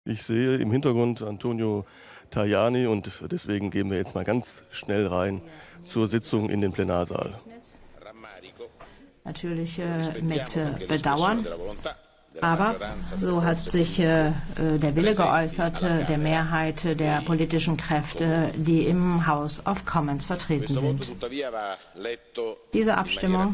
Ich sehe im Hintergrund Antonio Tajani und deswegen gehen wir jetzt mal ganz schnell rein zur Sitzung in den Plenarsaal. Natürlich mit Bedauern, aber so hat sich der Wille geäußert der Mehrheit der politischen Kräfte, die im House of Commons vertreten sind. Diese Abstimmung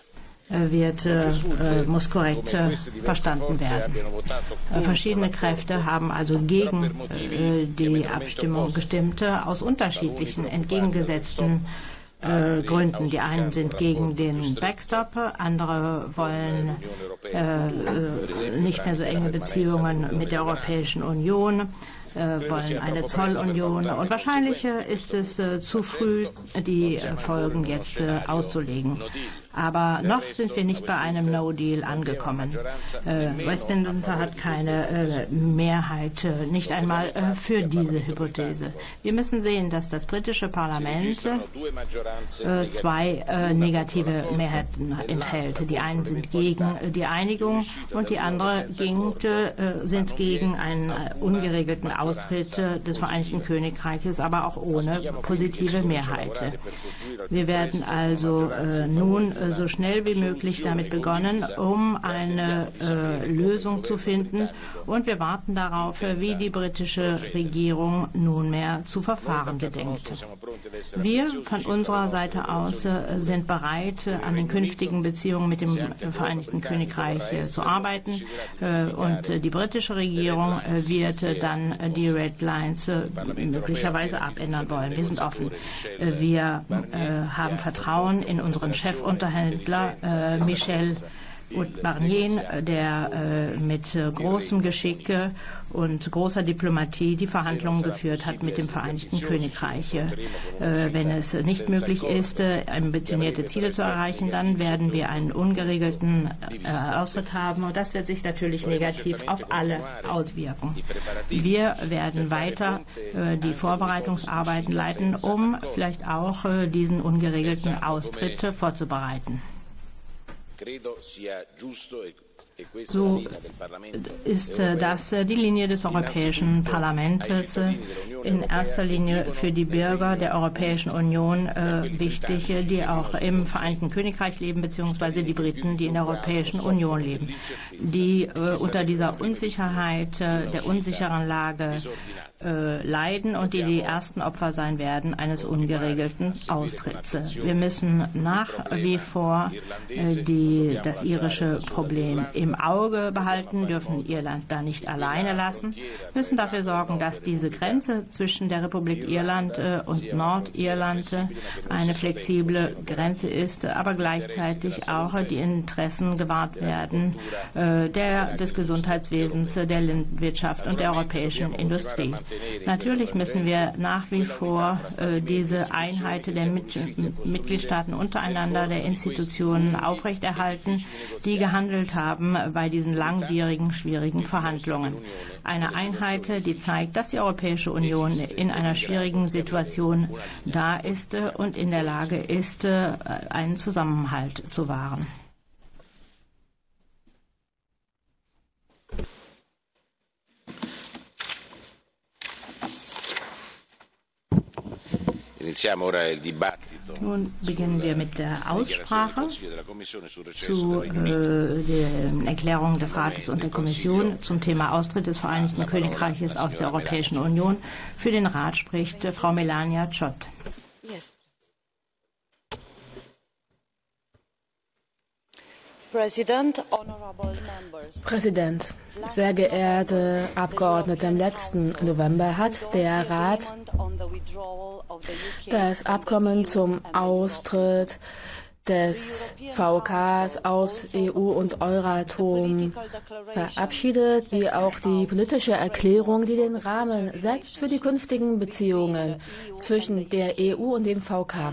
muss korrekt verstanden werden. Verschiedene Kräfte haben also gegen die Abstimmung gestimmt, aus unterschiedlichen, entgegengesetzten Gründen. Die einen sind gegen den Backstop, andere wollen nicht mehr so enge Beziehungen mit der Europäischen Union, wollen eine Zollunion, und wahrscheinlich ist es zu früh, die Folgen jetzt auszulegen. Aber noch sind wir nicht bei einem No-Deal angekommen. Westminster hat keine Mehrheit, nicht einmal für diese Hypothese. Wir müssen sehen, dass das britische Parlament zwei negative Mehrheiten enthält. Die einen sind gegen die Einigung und die anderen sind gegen einen ungeregelten Austritt des Vereinigten Königreiches, aber auch ohne positive Mehrheit. Wir werden also nun so schnell wie möglich damit begonnen, um eine Lösung zu finden, und wir warten darauf, wie die britische Regierung nunmehr zu verfahren gedenkt. Wir von unserer Seite aus sind bereit, an den künftigen Beziehungen mit dem Vereinigten Königreich zu arbeiten, und die britische Regierung wird dann die Red Lines möglicherweise abändern wollen. Wir sind offen. Wir haben Vertrauen in unseren Chefunterhändler Michel Barnier, der mit großem Geschick und großer Diplomatie die Verhandlungen geführt hat mit dem Vereinigten Königreich. Wenn es nicht möglich ist, ambitionierte Ziele zu erreichen, dann werden wir einen ungeregelten Austritt haben, und das wird sich natürlich negativ auf alle auswirken. Wir werden weiter die Vorbereitungsarbeiten leiten, um vielleicht auch diesen ungeregelten Austritt vorzubereiten. So ist das die Linie des Europäischen Parlaments, in erster Linie für die Bürger der Europäischen Union wichtig, die auch im Vereinigten Königreich leben, beziehungsweise die Briten, die in der Europäischen Union leben, die unter dieser Unsicherheit, der unsicheren Lage leiden und die ersten Opfer sein werden eines ungeregelten Austritts. Wir müssen nach wie vor das irische Problem im Auge behalten, dürfen Irland da nicht alleine lassen, müssen dafür sorgen, dass diese Grenze zwischen der Republik Irland und Nordirland eine flexible Grenze ist, aber gleichzeitig auch die Interessen gewahrt werden des Gesundheitswesens, der Landwirtschaft und der europäischen Industrie. Natürlich müssen wir nach wie vor diese Einheit der Mitgliedstaaten untereinander, der Institutionen aufrechterhalten, die gehandelt haben bei diesen langwierigen, schwierigen Verhandlungen. Eine Einheit, die zeigt, dass die Europäische Union in einer schwierigen Situation da ist und in der Lage ist, einen Zusammenhalt zu wahren. Nun beginnen wir mit der Aussprache zu der Erklärung des Rates und der Kommission zum Thema Austritt des Vereinigten Königreiches aus der Europäischen Union. Für den Rat spricht Frau Melania Chott. Präsident, sehr geehrte Abgeordnete, im letzten November hat der Rat das Abkommen zum Austritt des VKs aus EU und Euratom verabschiedet, wie auch die politische Erklärung, die den Rahmen setzt für die künftigen Beziehungen zwischen der EU und dem VK.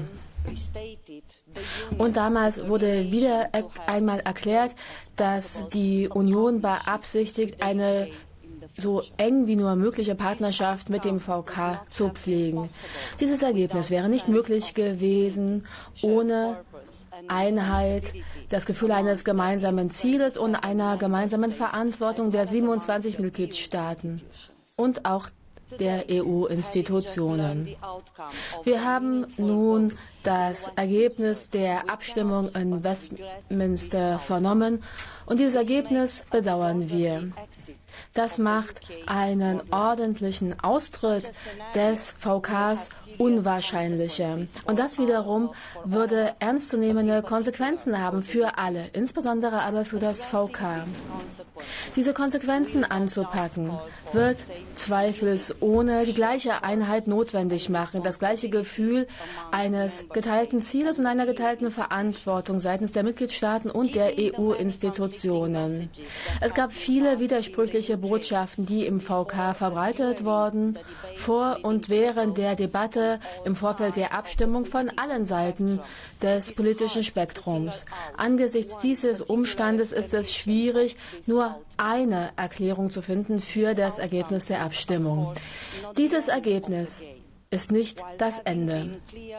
Und damals wurde wieder einmal erklärt, dass die Union beabsichtigt, eine so eng wie nur mögliche Partnerschaft mit dem VK zu pflegen. Dieses Ergebnis wäre nicht möglich gewesen ohne Einheit, das Gefühl eines gemeinsamen Zieles und einer gemeinsamen Verantwortung der 27 Mitgliedstaaten und auch der EU-Institutionen. Wir haben nun das Ergebnis der Abstimmung in Westminster vernommen und dieses Ergebnis bedauern wir. Das macht einen ordentlichen Austritt des VKs unwahrscheinlicher. Und das wiederum würde ernstzunehmende Konsequenzen haben für alle, insbesondere aber für das VK. Diese Konsequenzen anzupacken, wird zweifelsohne die gleiche Einheit notwendig machen, das gleiche Gefühl eines geteilten Zieles und einer geteilten Verantwortung seitens der Mitgliedstaaten und der EU-Institutionen. Es gab viele widersprüchliche Botschaften, die im VK verbreitet wurden, vor und während der Debatte im Vorfeld der Abstimmung von allen Seiten des politischen Spektrums. Angesichts dieses Umstandes ist es schwierig, nur eine Erklärung zu finden für das Ergebnis der Abstimmung. Dieses Ergebnis ist nicht das Ende.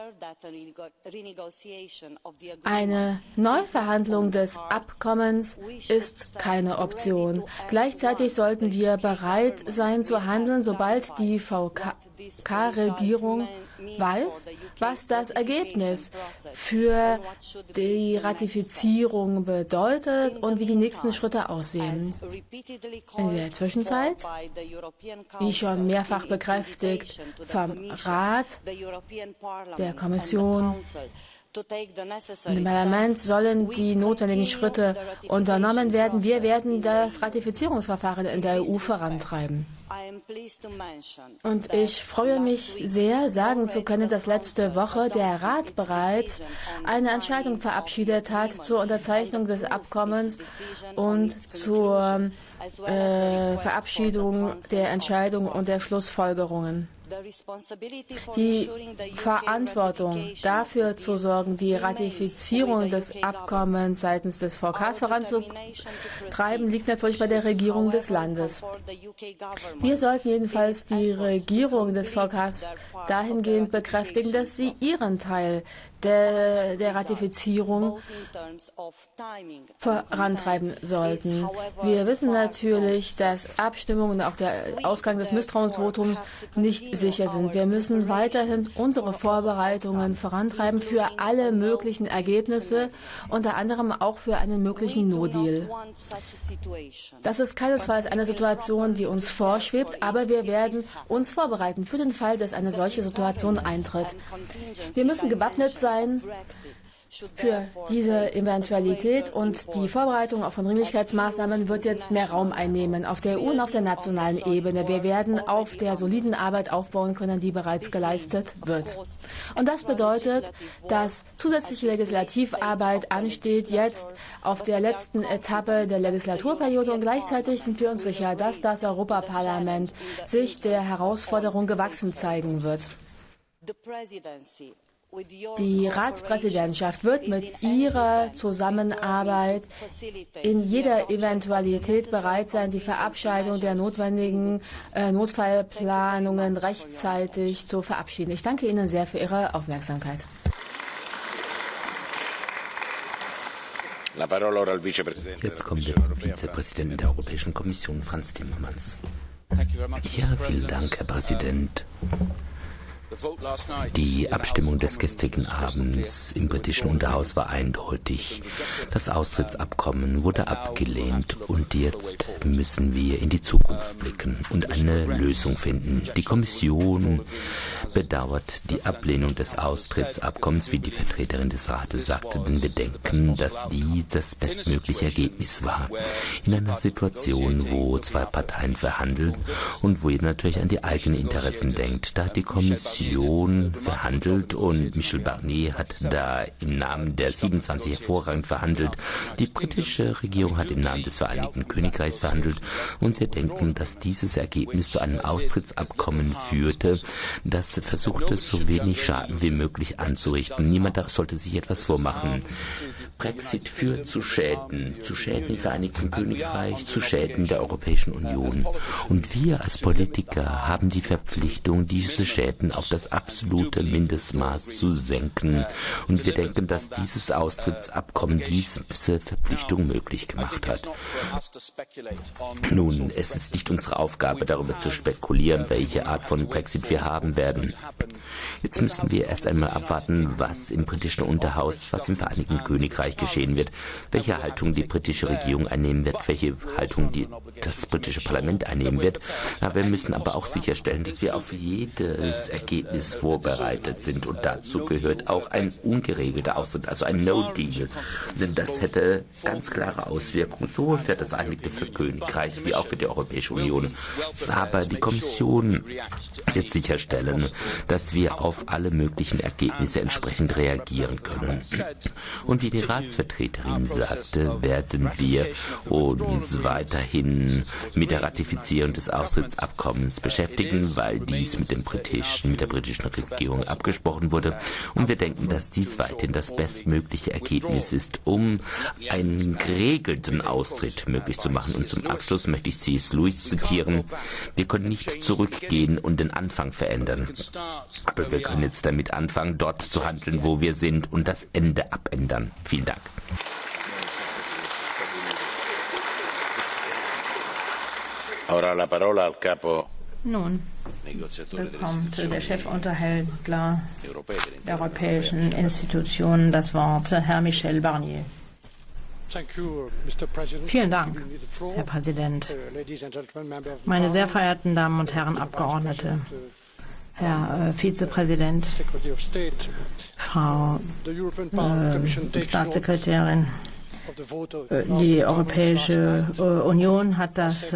Eine Neuverhandlung des Abkommens ist keine Option. Gleichzeitig sollten wir bereit sein zu handeln, sobald die VK-Regierung weiß, was das Ergebnis für die Ratifizierung bedeutet und wie die nächsten Schritte aussehen. In der Zwischenzeit, wie schon mehrfach bekräftigt, vom Rat, der Kommission, im Parlament sollen die notwendigen Schritte unternommen werden. Wir werden das Ratifizierungsverfahren in der EU vorantreiben. Und ich freue mich sehr, sagen zu können, dass letzte Woche der Rat bereits eine Entscheidung verabschiedet hat zur Unterzeichnung des Abkommens und zur Verabschiedung der Entscheidung und der Schlussfolgerungen. Die Verantwortung dafür zu sorgen, die Ratifizierung des Abkommens seitens des VKs voranzutreiben, liegt natürlich bei der Regierung des Landes. Wir sollten jedenfalls die Regierung des VKs dahingehend bekräftigen, dass sie ihren Teil der Ratifizierung vorantreiben sollten. Wir wissen natürlich, dass Abstimmungen und auch der Ausgang des Misstrauensvotums nicht sicher sind. Wir müssen weiterhin unsere Vorbereitungen vorantreiben für alle möglichen Ergebnisse, unter anderem auch für einen möglichen No-Deal. Das ist keinesfalls eine Situation, die uns vorschwebt, aber wir werden uns vorbereiten für den Fall, dass eine solche Situation eintritt. Wir müssen gewappnet sein für diese Eventualität und die Vorbereitung auf Dringlichkeitsmaßnahmen wird jetzt mehr Raum einnehmen auf der EU und auf der nationalen Ebene. Wir werden auf der soliden Arbeit aufbauen können, die bereits geleistet wird. Und das bedeutet, dass zusätzliche Legislativarbeit ansteht jetzt auf der letzten Etappe der Legislaturperiode und gleichzeitig sind wir uns sicher, dass das Europaparlament sich der Herausforderung gewachsen zeigen wird. Die Ratspräsidentschaft wird mit ihrer Zusammenarbeit in jeder Eventualität bereit sein, die Verabschiedung der notwendigen Notfallplanungen rechtzeitig zu verabschieden. Ich danke Ihnen sehr für Ihre Aufmerksamkeit. Jetzt kommen wir zum Vizepräsidenten der Europäischen Kommission, Frans Timmermans. Ja, vielen Dank, Herr Präsident. Die Abstimmung des gestrigen Abends im britischen Unterhaus war eindeutig. Das Austrittsabkommen wurde abgelehnt und jetzt müssen wir in die Zukunft blicken und eine Lösung finden. Die Kommission bedauert die Ablehnung des Austrittsabkommens, wie die Vertreterin des Rates sagte, denn wir denken, dass dies das bestmögliche Ergebnis war. In einer Situation, wo zwei Parteien verhandeln und wo jeder natürlich an die eigenen Interessen denkt. Da hat die Kommission verhandelt und Michel Barnier hat da im Namen der 27 hervorragend verhandelt. Die britische Regierung hat im Namen des Vereinigten Königreichs verhandelt und wir denken, dass dieses Ergebnis zu einem Austrittsabkommen führte, das versuchte, so wenig Schaden wie möglich anzurichten. Niemand sollte sich etwas vormachen. Brexit führt zu Schäden im Vereinigten Königreich, zu Schäden der Europäischen Union. Und wir als Politiker haben die Verpflichtung, diese Schäden auf auf das absolute Mindestmaß zu senken. Und wir denken, dass dieses Austrittsabkommen diese Verpflichtung möglich gemacht hat. Nun, es ist nicht unsere Aufgabe, darüber zu spekulieren, welche Art von Brexit wir haben werden. Jetzt müssen wir erst einmal abwarten, was im britischen Unterhaus, was im Vereinigten Königreich geschehen wird, welche Haltung die britische Regierung einnehmen wird, welche Haltung das britische Parlament einnehmen wird. Aber wir müssen aber auch sicherstellen, dass wir auf jedes Ergebnis vorbereitet sind. Und dazu gehört auch ein ungeregelter Austritt, also ein No-Deal. Denn das hätte ganz klare Auswirkungen, sowohl für das Vereinigte Königreich wie auch für die Europäische Union. Aber die Kommission wird sicherstellen, dass wir auf alle möglichen Ergebnisse entsprechend reagieren können. Und wie die Ratsvertreterin sagte, werden wir uns weiterhin mit der Ratifizierung des Austrittsabkommens beschäftigen, weil dies mit der britischen Regierung abgesprochen wurde. Und wir denken, dass dies weiterhin das bestmögliche Ergebnis ist, um einen geregelten Austritt möglich zu machen. Und zum Abschluss möchte ich C.S. Lewis zitieren: Wir können nicht zurückgehen und den Anfang verändern. Aber wir können jetzt damit anfangen, dort zu handeln, wo wir sind, und das Ende abändern. Vielen Dank. Nun bekommt der Chefunterhändler der europäischen Institutionen das Wort, Herr Michel Barnier. Vielen Dank, Herr Präsident. Meine sehr verehrten Damen und Herren Abgeordnete, Herr Vizepräsident, Frau Staatssekretärin, die Europäische Union hat das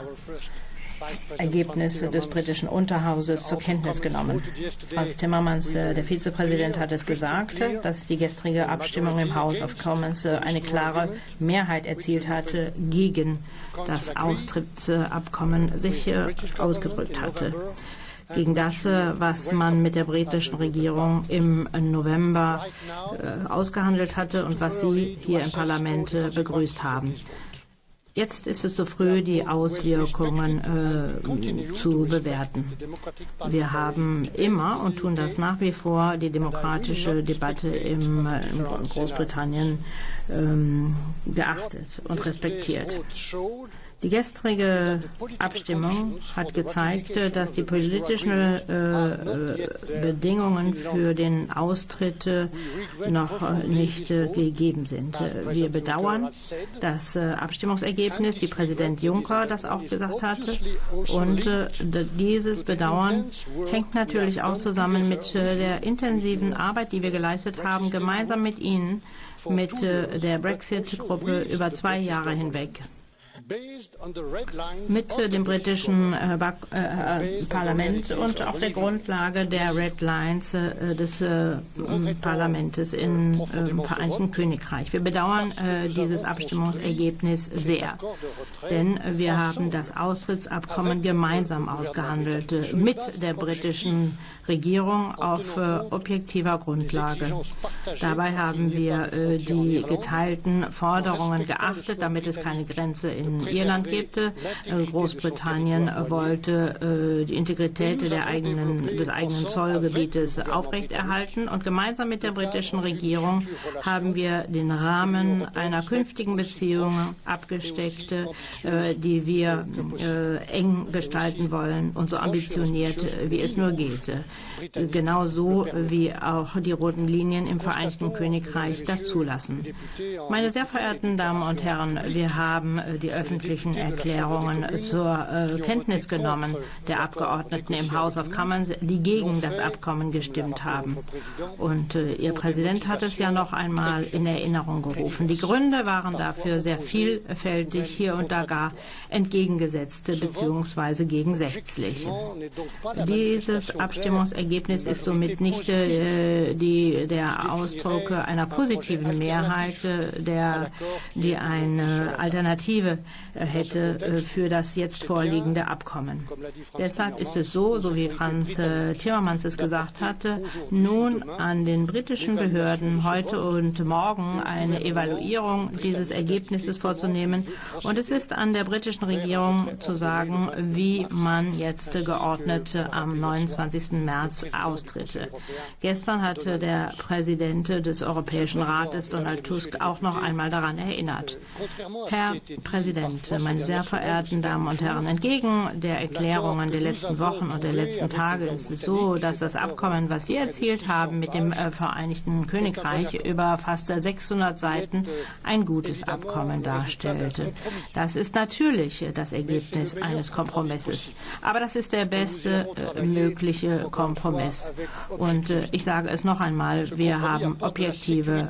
Ergebnis des britischen Unterhauses zur Kenntnis genommen. Franz Timmermans, der Vizepräsident, hat es gesagt, dass die gestrige Abstimmung im House of Commons eine klare Mehrheit erzielt hatte, gegen das Austrittsabkommen sich ausgedrückt hatte. Gegen das, was man mit der britischen Regierung im November ausgehandelt hatte und was Sie hier im Parlament begrüßt haben. Jetzt ist es zu früh, die Auswirkungen zu bewerten. Wir haben immer und tun das nach wie vor die demokratische Debatte in Großbritannien geachtet und respektiert. Die gestrige Abstimmung hat gezeigt, dass die politischen Bedingungen für den Austritt noch nicht gegeben sind. Wir bedauern das Abstimmungsergebnis, wie Präsident Juncker das auch gesagt hatte. Und dieses Bedauern hängt natürlich auch zusammen mit der intensiven Arbeit, die wir geleistet haben, gemeinsam mit Ihnen, mit der Brexit-Gruppe über 2 Jahre hinweg. Mit dem britischen Parlament und auf der Grundlage der Red Lines des Parlaments im Vereinigten Königreich. Wir bedauern dieses Abstimmungsergebnis sehr, denn wir haben das Austrittsabkommen gemeinsam ausgehandelt mit der britischen Regierung auf objektiver Grundlage. Dabei haben wir die geteilten Forderungen geachtet, damit es keine Grenze in Irland gibt. Großbritannien wollte die Integrität des eigenen Zollgebietes aufrechterhalten und gemeinsam mit der britischen Regierung haben wir den Rahmen einer künftigen Beziehung abgesteckt, die wir eng gestalten wollen und so ambitioniert, wie es nur geht. Genauso wie auch die roten Linien im Vereinigten Königreich das zulassen. Meine sehr verehrten Damen und Herren, wir haben die öffentlichen Erklärungen zur Kenntnis genommen der Abgeordneten im House of Commons, die gegen das Abkommen gestimmt haben. Und Ihr Präsident hat es ja noch einmal in Erinnerung gerufen. Die Gründe waren dafür sehr vielfältig, hier und da gar entgegengesetzt bzw. gegensätzlich. Dieses Abstimmungsergebnis ist somit nicht der Ausdruck einer positiven Mehrheit, die eine Alternative hätte für das jetzt vorliegende Abkommen. Deshalb ist es so wie Franz Timmermans es gesagt hatte, nun an den britischen Behörden heute und morgen eine Evaluierung dieses Ergebnisses vorzunehmen. Und es ist an der britischen Regierung zu sagen, wie man jetzt geordnet am 29. März austritt. Gestern hatte der Präsident des Europäischen Rates, Donald Tusk, auch noch einmal daran erinnert. Herr Präsident, meine sehr verehrten Damen und Herren, entgegen der Erklärungen der letzten Wochen und der letzten Tage ist es so, dass das Abkommen, was wir erzielt haben mit dem Vereinigten Königreich über fast 600 Seiten, ein gutes Abkommen darstellte. Das ist natürlich das Ergebnis eines Kompromisses. Aber das ist der beste mögliche Kompromiss. Und ich sage es noch einmal, wir haben objektive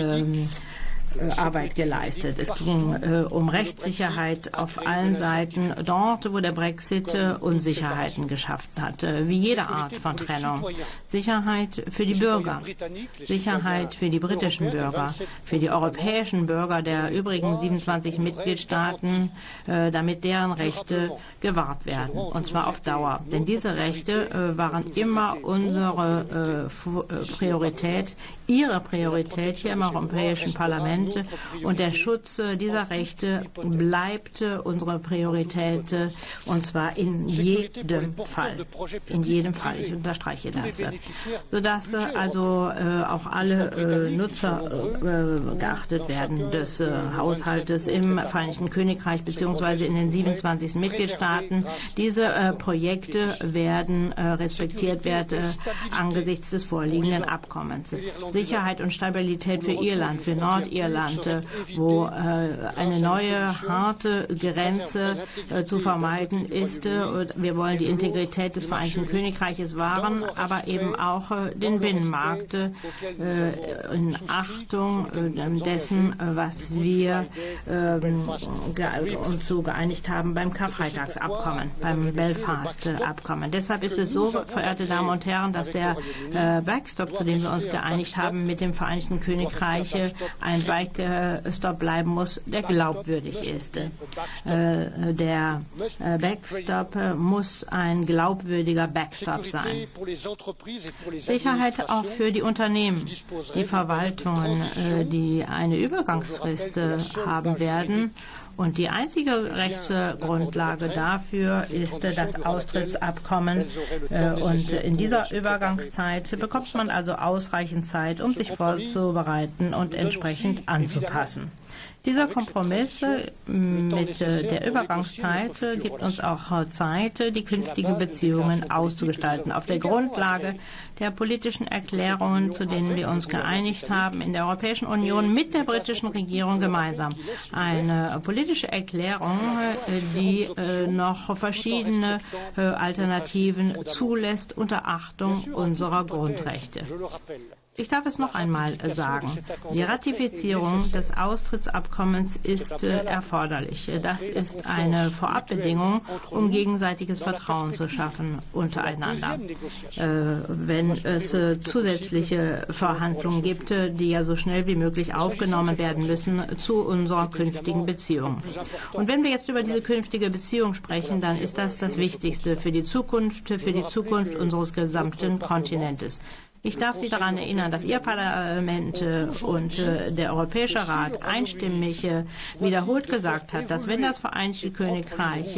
Arbeit geleistet. Es ging um Rechtssicherheit auf allen Seiten, dort, wo der Brexit Unsicherheiten geschaffen hat, wie jede Art von Trennung. Sicherheit für die Bürger, Sicherheit für die britischen Bürger, für die europäischen Bürger der übrigen 27 Mitgliedstaaten, damit deren Rechte gewahrt werden, und zwar auf Dauer. Denn diese Rechte waren immer unsere Priorität, Ihre Priorität hier im Europäischen Parlament. Und der Schutz dieser Rechte bleibt unsere Priorität, und zwar in jedem Fall. In jedem Fall, ich unterstreiche das. Sodass also auch alle Nutzer geachtet werden des Haushaltes im Vereinigten Königreich bzw. in den 27 Mitgliedstaaten. Diese Projekte werden respektiert werden angesichts des vorliegenden Abkommens. Sicherheit und Stabilität für Irland, für Nordirland, wo eine neue, harte Grenze zu vermeiden ist. Wir wollen die Integrität des Vereinigten Königreiches wahren, aber eben auch den Binnenmarkt in Achtung dessen, was wir uns so geeinigt haben beim Karfreitagsabkommen, beim Belfast-Abkommen. Deshalb ist es so, verehrte Damen und Herren, dass der Backstop, zu dem wir uns geeinigt haben mit dem Vereinigten Königreich, ein Backstop bleiben muss, der glaubwürdig ist. Der Backstop muss ein glaubwürdiger Backstop sein. Sicherheit auch für die Unternehmen, die Verwaltungen, die eine Übergangsfrist haben werden. Und die einzige Rechtsgrundlage dafür ist das Austrittsabkommen. Und in dieser Übergangszeit bekommt man also ausreichend Zeit, um sich vorzubereiten und entsprechend anzupassen. Dieser Kompromiss mit der Übergangszeit gibt uns auch Zeit, die künftigen Beziehungen auszugestalten, auf der Grundlage der politischen Erklärungen, zu denen wir uns geeinigt haben in der Europäischen Union mit der britischen Regierung gemeinsam. Eine politische Erklärung, die noch verschiedene Alternativen zulässt unter Achtung unserer Grundrechte. Ich darf es noch einmal sagen. Die Ratifizierung des Austrittsabkommens ist erforderlich. Das ist eine Vorabbedingung, um gegenseitiges Vertrauen zu schaffen untereinander. Wenn es zusätzliche Verhandlungen gibt, die ja so schnell wie möglich aufgenommen werden müssen zu unserer künftigen Beziehung. Und wenn wir jetzt über diese künftige Beziehung sprechen, dann ist das das Wichtigste für die Zukunft unseres gesamten Kontinentes. Ich darf Sie daran erinnern, dass Ihr Parlament und der Europäische Rat einstimmig wiederholt gesagt hat, dass wenn das Vereinigte Königreich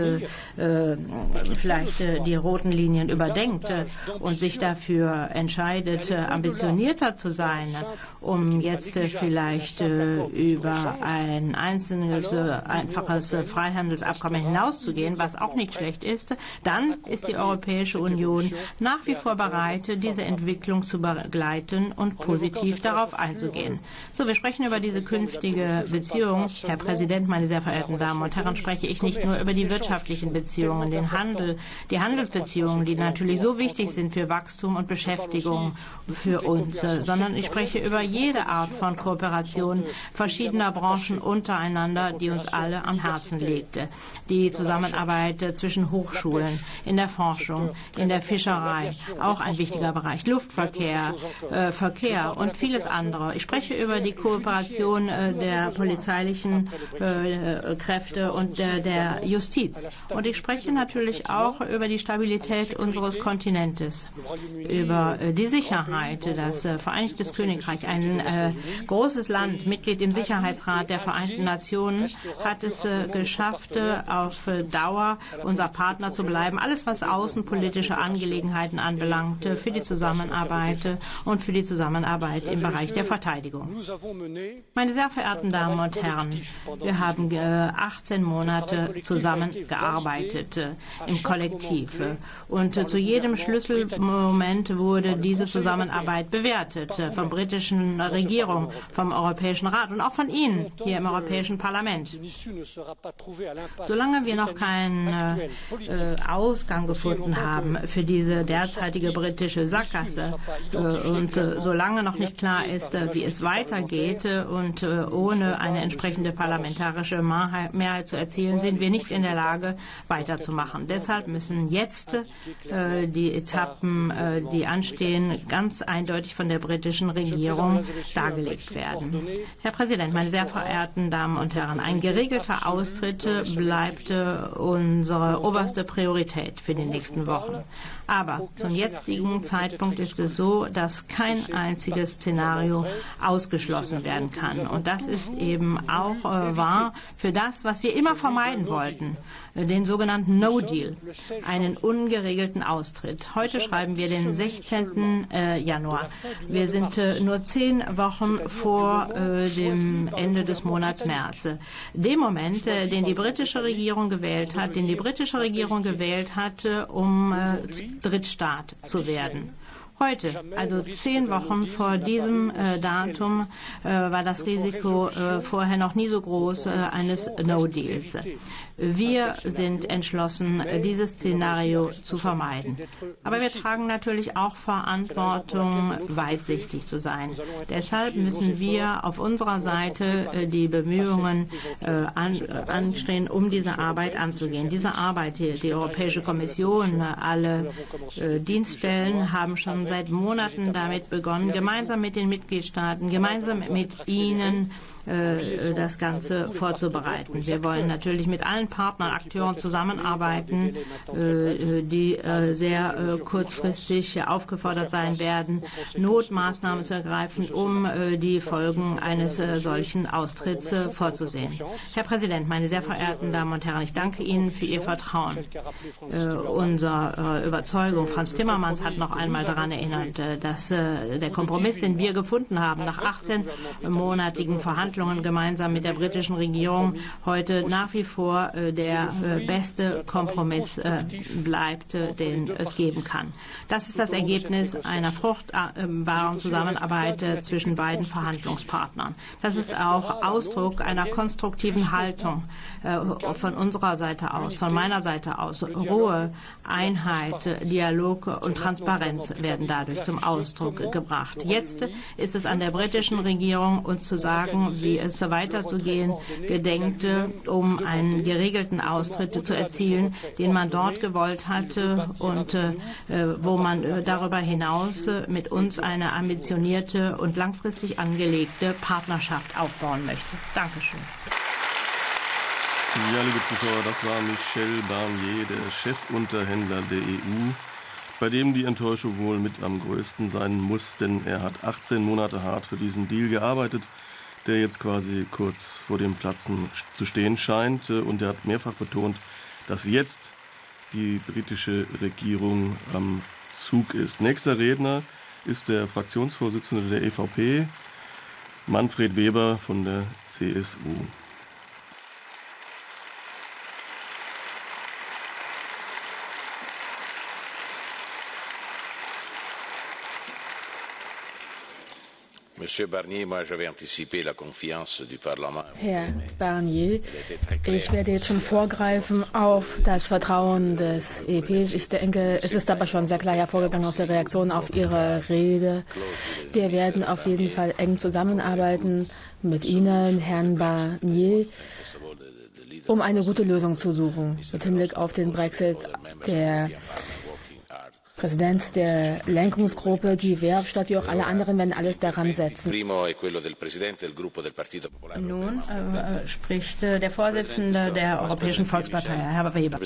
vielleicht die roten Linien überdenkt und sich dafür entscheidet, ambitionierter zu sein, um jetzt vielleicht über ein einfaches Freihandelsabkommen hinauszugehen, was auch nicht schlecht ist, dann ist die Europäische Union nach wie vor bereit, diese Entwicklung zu begleiten und positiv darauf einzugehen. So, wir sprechen über diese künftige Beziehung. Herr Präsident, meine sehr verehrten Damen und Herren, spreche ich nicht nur über die wirtschaftlichen Beziehungen, den Handel, die Handelsbeziehungen, die natürlich so wichtig sind für Wachstum und Beschäftigung für uns, sondern ich spreche über jede Art von Kooperation verschiedener Branchen untereinander, die uns alle am Herzen liegt. Die Zusammenarbeit zwischen Hochschulen, in der Forschung, in der Fischerei, auch ein wichtiger Bereich. Luftverkehr, Verkehr und vieles andere. Ich spreche über die Kooperation der polizeilichen Kräfte und der Justiz. Und ich spreche natürlich auch über die Stabilität unseres Kontinentes, über die Sicherheit. Das Vereinigte Königreich, ein großes Land, Mitglied im Sicherheitsrat der Vereinten Nationen, hat es geschafft, auf Dauer unser Partner zu bleiben. Alles, was außenpolitische Angelegenheiten anbelangt, für die Zusammenarbeit und für die Zusammenarbeit im Bereich der Verteidigung. Meine sehr verehrten Damen und Herren, wir haben 18 Monate zusammengearbeitet im Kollektiv. Und zu jedem Schlüsselmoment wurde diese Zusammenarbeit bewertet vom britischen Regierung, vom Europäischen Rat und auch von Ihnen hier im Europäischen Parlament. Solange wir noch keinen Ausgang gefunden haben für diese derzeitige britische Sackgasse und solange noch nicht klar ist, wie es weitergeht und ohne eine entsprechende parlamentarische Mehrheit zu erzielen, sind wir nicht in der Lage, weiterzumachen. Deshalb müssen jetzt die Etappen, die anstehen, ganz eindeutig von der britischen Regierung dargelegt werden. Herr Präsident, meine sehr verehrten Damen und Herren, ein geregelter Austritt bleibt unsere oberste Priorität für die nächsten Wochen. Aber zum jetzigen Zeitpunkt ist es so, dass kein einziges Szenario ausgeschlossen werden kann. Und das ist eben auch wahr für das, was wir immer vermeiden wollten, den sogenannten No-Deal, einen ungeregelten Austritt. Heute schreiben wir den 16. Januar. Wir sind nur 10 Wochen vor dem Ende des Monats März. Dem Moment, den die britische Regierung gewählt hat, um Drittstaat zu werden. Heute, also 10 Wochen vor diesem Datum, war das Risiko vorher noch nie so groß eines No-Deals. Wir sind entschlossen, dieses Szenario zu vermeiden. Aber wir tragen natürlich auch Verantwortung, weitsichtig zu sein. Deshalb müssen wir auf unserer Seite die Bemühungen anstrengen, um diese Arbeit anzugehen. Diese Arbeit, die Europäische Kommission, alle Dienststellen haben schon seit Monaten damit begonnen, gemeinsam mit den Mitgliedstaaten, gemeinsam mit Ihnen das Ganze vorzubereiten. Wir wollen natürlich mit allen Partnern, Akteuren zusammenarbeiten, die sehr kurzfristig aufgefordert sein werden, Notmaßnahmen zu ergreifen, um die Folgen eines solchen Austritts vorzusehen. Herr Präsident, meine sehr verehrten Damen und Herren, ich danke Ihnen für Ihr Vertrauen. Unsere Überzeugung, Franz Timmermans hat noch einmal daran erinnert, dass der Kompromiss, den wir gefunden haben, nach 18-monatigen Verhandlungen gemeinsam mit der britischen Regierung heute nach wie vor der beste Kompromiss bleibt, den es geben kann. Das ist das Ergebnis einer fruchtbaren Zusammenarbeit zwischen beiden Verhandlungspartnern. Das ist auch Ausdruck einer konstruktiven Haltung von unserer Seite aus, von meiner Seite aus. Ruhe, Einheit, Dialog und Transparenz werden dadurch zum Ausdruck gebracht. Jetzt ist es an der britischen Regierung, uns zu sagen, wie es weiterzugehen gedenkt, um einen geregelten Austritt zu erzielen, den man dort gewollt hatte und wo man darüber hinaus mit uns eine ambitionierte und langfristig angelegte Partnerschaft aufbauen möchte. Dankeschön. Ja, liebe Zuschauer, das war Michel Barnier, der Chefunterhändler der EU, bei dem die Enttäuschung wohl mit am größten sein muss, denn er hat 18 Monate hart für diesen Deal gearbeitet, der jetzt quasi kurz vor dem Platzen zu stehen scheint. Und er hat mehrfach betont, dass jetzt die britische Regierung am Zug ist. Nächster Redner ist der Fraktionsvorsitzende der EVP, Manfred Weber von der CSU. Herr Barnier, ich werde jetzt schon vorgreifen auf das Vertrauen des EPs. Ich denke, es ist aber schon sehr klar hervorgegangen aus der Reaktion auf Ihre Rede. Wir werden auf jeden Fall eng zusammenarbeiten mit Ihnen, Herrn Barnier, um eine gute Lösung zu suchen mit Hinblick auf den Brexit. Der Präsident der Lenkungsgruppe, Guy Verhofstadt, wie auch alle anderen, werden alles daran setzen. Nun spricht der Vorsitzende der Europäischen Volkspartei, Herr Weber.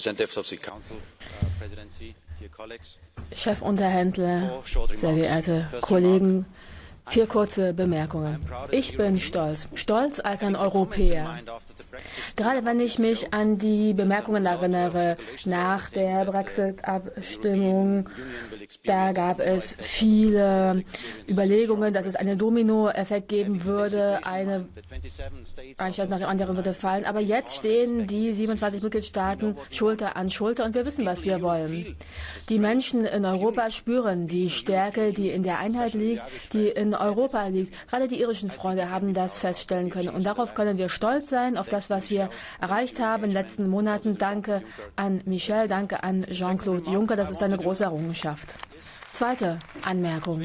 Chefunterhändler, sehr geehrte Kollegen, 4 kurze Bemerkungen. Ich bin stolz als ein Europäer. Gerade wenn ich mich an die Bemerkungen erinnere nach der Brexit-Abstimmung, da gab es viele Überlegungen, dass es einen Dominoeffekt geben würde, eine Stadt nach der anderen würde fallen. Aber jetzt stehen die 27 Mitgliedstaaten Schulter an Schulter und wir wissen, was wir wollen. Die Menschen in Europa spüren die Stärke, die in der Einheit liegt, die in Europa liegt. Gerade die irischen Freunde haben das feststellen können und darauf können wir stolz sein, auf das, was wir erreicht haben in den letzten Monaten. Danke an Michel, danke an Jean-Claude Juncker, das ist eine große Errungenschaft. Zweite Anmerkung.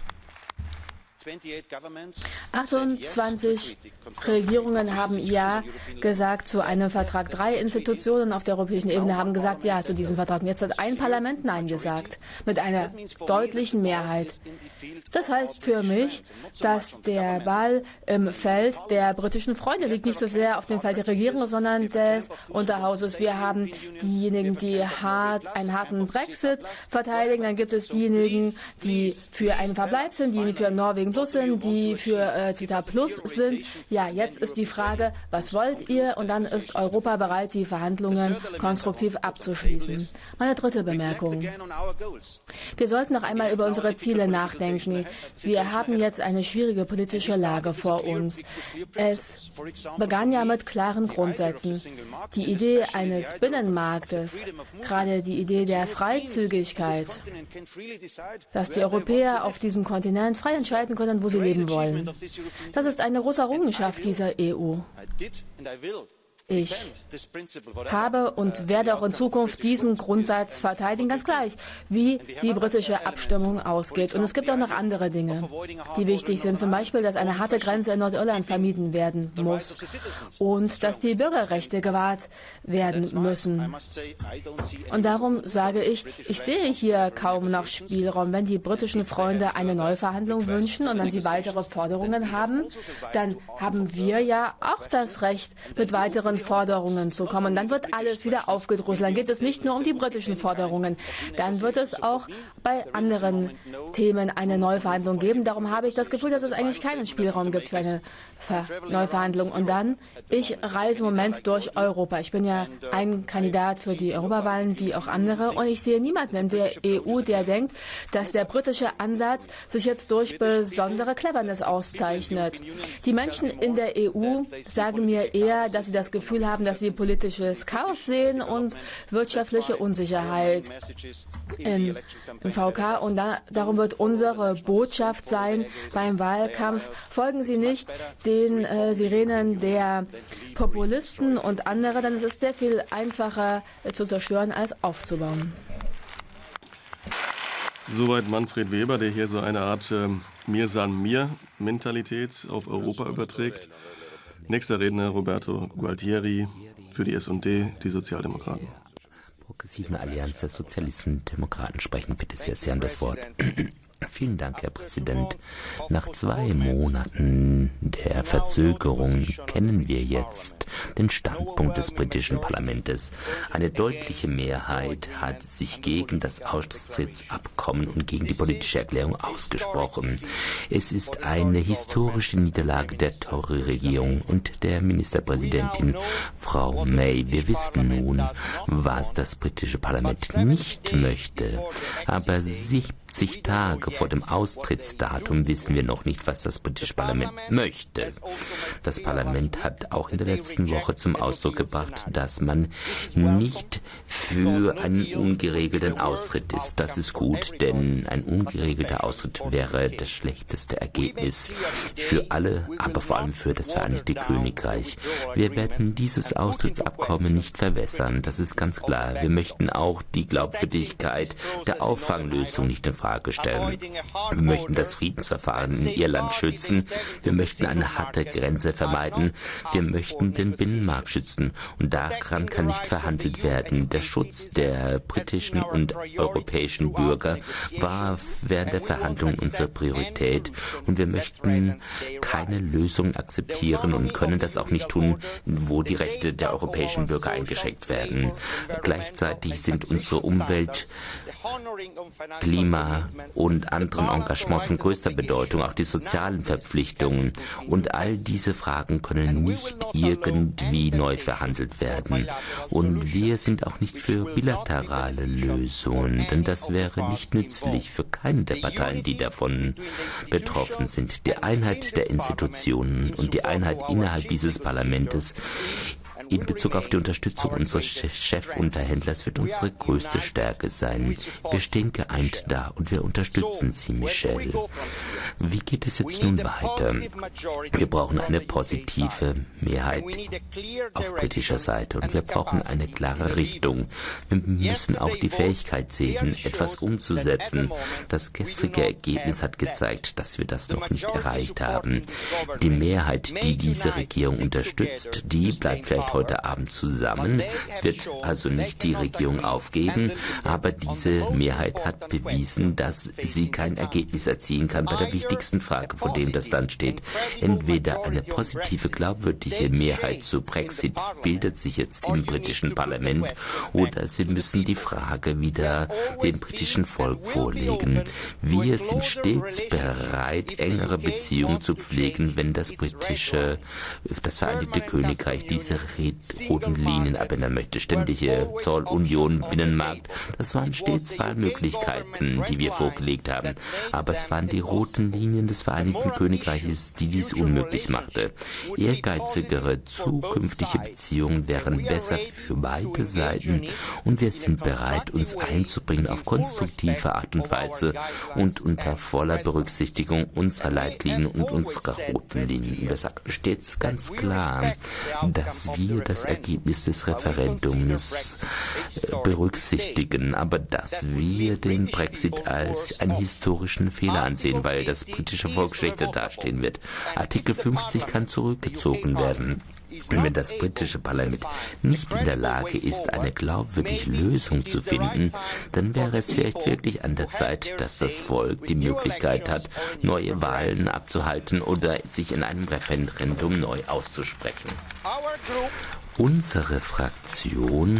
28 Regierungen haben Ja gesagt zu einem Vertrag. 3 Institutionen auf der europäischen Ebene haben gesagt Ja zu diesem Vertrag. Und jetzt hat ein Parlament Nein gesagt, mit einer deutlichen Mehrheit. Das heißt für mich, dass der Ball im Feld der britischen Freunde liegt, nicht so sehr auf dem Feld der Regierung, sondern des Unterhauses. Wir haben diejenigen, die einen harten Brexit verteidigen. Dann gibt es diejenigen, die für einen Verbleib sind, diejenigen für Norwegen Plus sind, die für CETA Plus sind. Ja, jetzt ist die Frage, was wollt ihr? Und dann ist Europa bereit, die Verhandlungen konstruktiv abzuschließen. Meine dritte Bemerkung. Wir sollten noch einmal über unsere Ziele nachdenken. Wir haben jetzt eine schwierige politische Lage vor uns. Es begann ja mit klaren Grundsätzen. Die Idee eines Binnenmarktes, gerade die Idee der Freizügigkeit, dass die Europäer auf diesem Kontinent frei entscheiden können, wo sie leben wollen. Das ist eine große Errungenschaft dieser EU. Ich habe und werde auch in Zukunft diesen Grundsatz verteidigen, ganz gleich, wie die britische Abstimmung ausgeht. Und es gibt auch noch andere Dinge, die wichtig sind. Zum Beispiel, dass eine harte Grenze in Nordirland vermieden werden muss und dass die Bürgerrechte gewahrt werden müssen. Und darum sage ich, ich sehe hier kaum noch Spielraum. Wenn die britischen Freunde eine Neuverhandlung wünschen und dann sie weitere Forderungen haben, dann haben wir ja auch das Recht, mit weiteren Forderungen zu kommen. Dann wird alles wieder aufgedröselt. Dann geht es nicht nur um die britischen Forderungen. Dann wird es auch bei anderen Themen eine Neuverhandlung geben. Darum habe ich das Gefühl, dass es eigentlich keinen Spielraum gibt für eine Neuverhandlung. Und dann, ich reise im Moment durch Europa. Ich bin ja ein Kandidat für die Europawahlen, wie auch andere. Und ich sehe niemanden in der EU, der denkt, dass der britische Ansatz sich jetzt durch besondere Cleverness auszeichnet. Die Menschen in der EU sagen mir eher, dass sie das Gefühl haben, dass sie politisches Chaos sehen und wirtschaftliche Unsicherheit im VK. Und darum wird unsere Botschaft sein beim Wahlkampf: Folgen Sie nicht den Sirenen der Populisten und andere, denn es ist sehr viel einfacher zu zerstören als aufzubauen. Soweit Manfred Weber, der hier so eine Art Mir-San-Mir-Mentalität auf Europa überträgt. Nächster Redner Roberto Gualtieri für die S&D, die Sozialdemokraten. Progressiven Allianz der Sozialisten und Demokraten sprechen bitte sehr, sehr an das Wort. Vielen Dank, Herr Präsident. Nach 2 Monaten der Verzögerung kennen wir jetzt den Standpunkt des britischen Parlaments. Eine deutliche Mehrheit hat sich gegen das Austrittsabkommen und gegen die politische Erklärung ausgesprochen. Es ist eine historische Niederlage der Tory-Regierung und der Ministerpräsidentin Frau May. Wir wissen nun, was das britische Parlament nicht möchte. Aber 70 Tage vor dem Austrittsdatum wissen wir noch nicht, was das britische Parlament möchte. Das Parlament hat auch in der letzten Woche zum Ausdruck gebracht, dass man nicht für einen ungeregelten Austritt ist. Das ist gut, denn ein ungeregelter Austritt wäre das schlechteste Ergebnis für alle, aber vor allem für das Vereinigte Königreich. Wir werden dieses Austrittsabkommen nicht verwässern, das ist ganz klar. Wir möchten auch die Glaubwürdigkeit der Auffanglösung nicht in Frage stellen. Wir möchten das Friedensverfahren in Irland schützen. Wir möchten eine harte Grenze vermeiden. Wir möchten den Binnenmarkt schützen. Und daran kann nicht verhandelt werden. Der Schutz der britischen und europäischen Bürger war während der Verhandlungen unsere Priorität. Und wir möchten keine Lösung akzeptieren und können das auch nicht tun, wo die Rechte der europäischen Bürger eingeschränkt werden. Gleichzeitig sind unsere Umwelt, Klima und anderen Engagements von größter Bedeutung, auch die sozialen Verpflichtungen. Und all diese Fragen können nicht irgendwie neu verhandelt werden. Und wir sind auch nicht für bilaterale Lösungen, denn das wäre nicht nützlich für keine der Parteien, die davon betroffen sind. Die Einheit der Institutionen und die Einheit innerhalb dieses Parlaments in Bezug auf die Unterstützung unseres Chefunterhändlers wird unsere größte Stärke sein. Wir stehen geeint da und wir unterstützen Sie, Michel. Wie geht es jetzt nun weiter? Wir brauchen eine positive Mehrheit auf britischer Seite und wir brauchen eine klare Richtung. Wir müssen auch die Fähigkeit sehen, etwas umzusetzen. Das gestrige Ergebnis hat gezeigt, dass wir das noch nicht erreicht haben. Die Mehrheit, die diese Regierung unterstützt, die bleibt vielleicht heute Abend zusammen, wird also nicht die Regierung aufgeben, aber diese Mehrheit hat bewiesen, dass sie kein Ergebnis erzielen kann bei der wichtigsten Frage, vor dem das Land steht. Entweder eine positive, glaubwürdige Mehrheit zu Brexit bildet sich jetzt im britischen Parlament, oder sie müssen die Frage wieder dem britischen Volk vorlegen. Wir sind stets bereit, engere Beziehungen zu pflegen, wenn das Vereinigte Königreich diese roten Linien abändern möchte. Ständige Zollunion, Binnenmarkt, das waren stets Wahlmöglichkeiten, die wir vorgelegt haben. Aber es waren die roten Linien des Vereinigten Königreiches, die dies unmöglich machte. Ehrgeizigere zukünftige Beziehungen wären besser für beide Seiten und wir sind bereit, uns einzubringen auf konstruktive Art und Weise und unter voller Berücksichtigung unserer Leitlinien und unserer roten Linien. Wir sagen stets ganz klar, dass wir das Ergebnis des Referendums berücksichtigen, aber dass wir den Brexit als einen historischen Fehler ansehen, weil das britische Volk schlechter dastehen wird. Artikel 50 kann zurückgezogen werden. Und wenn das britische Parlament nicht in der Lage ist, eine glaubwürdige Lösung zu finden, dann wäre es vielleicht wirklich an der Zeit, dass das Volk die Möglichkeit hat, neue Wahlen abzuhalten oder sich in einem Referendum neu auszusprechen. Unsere Fraktion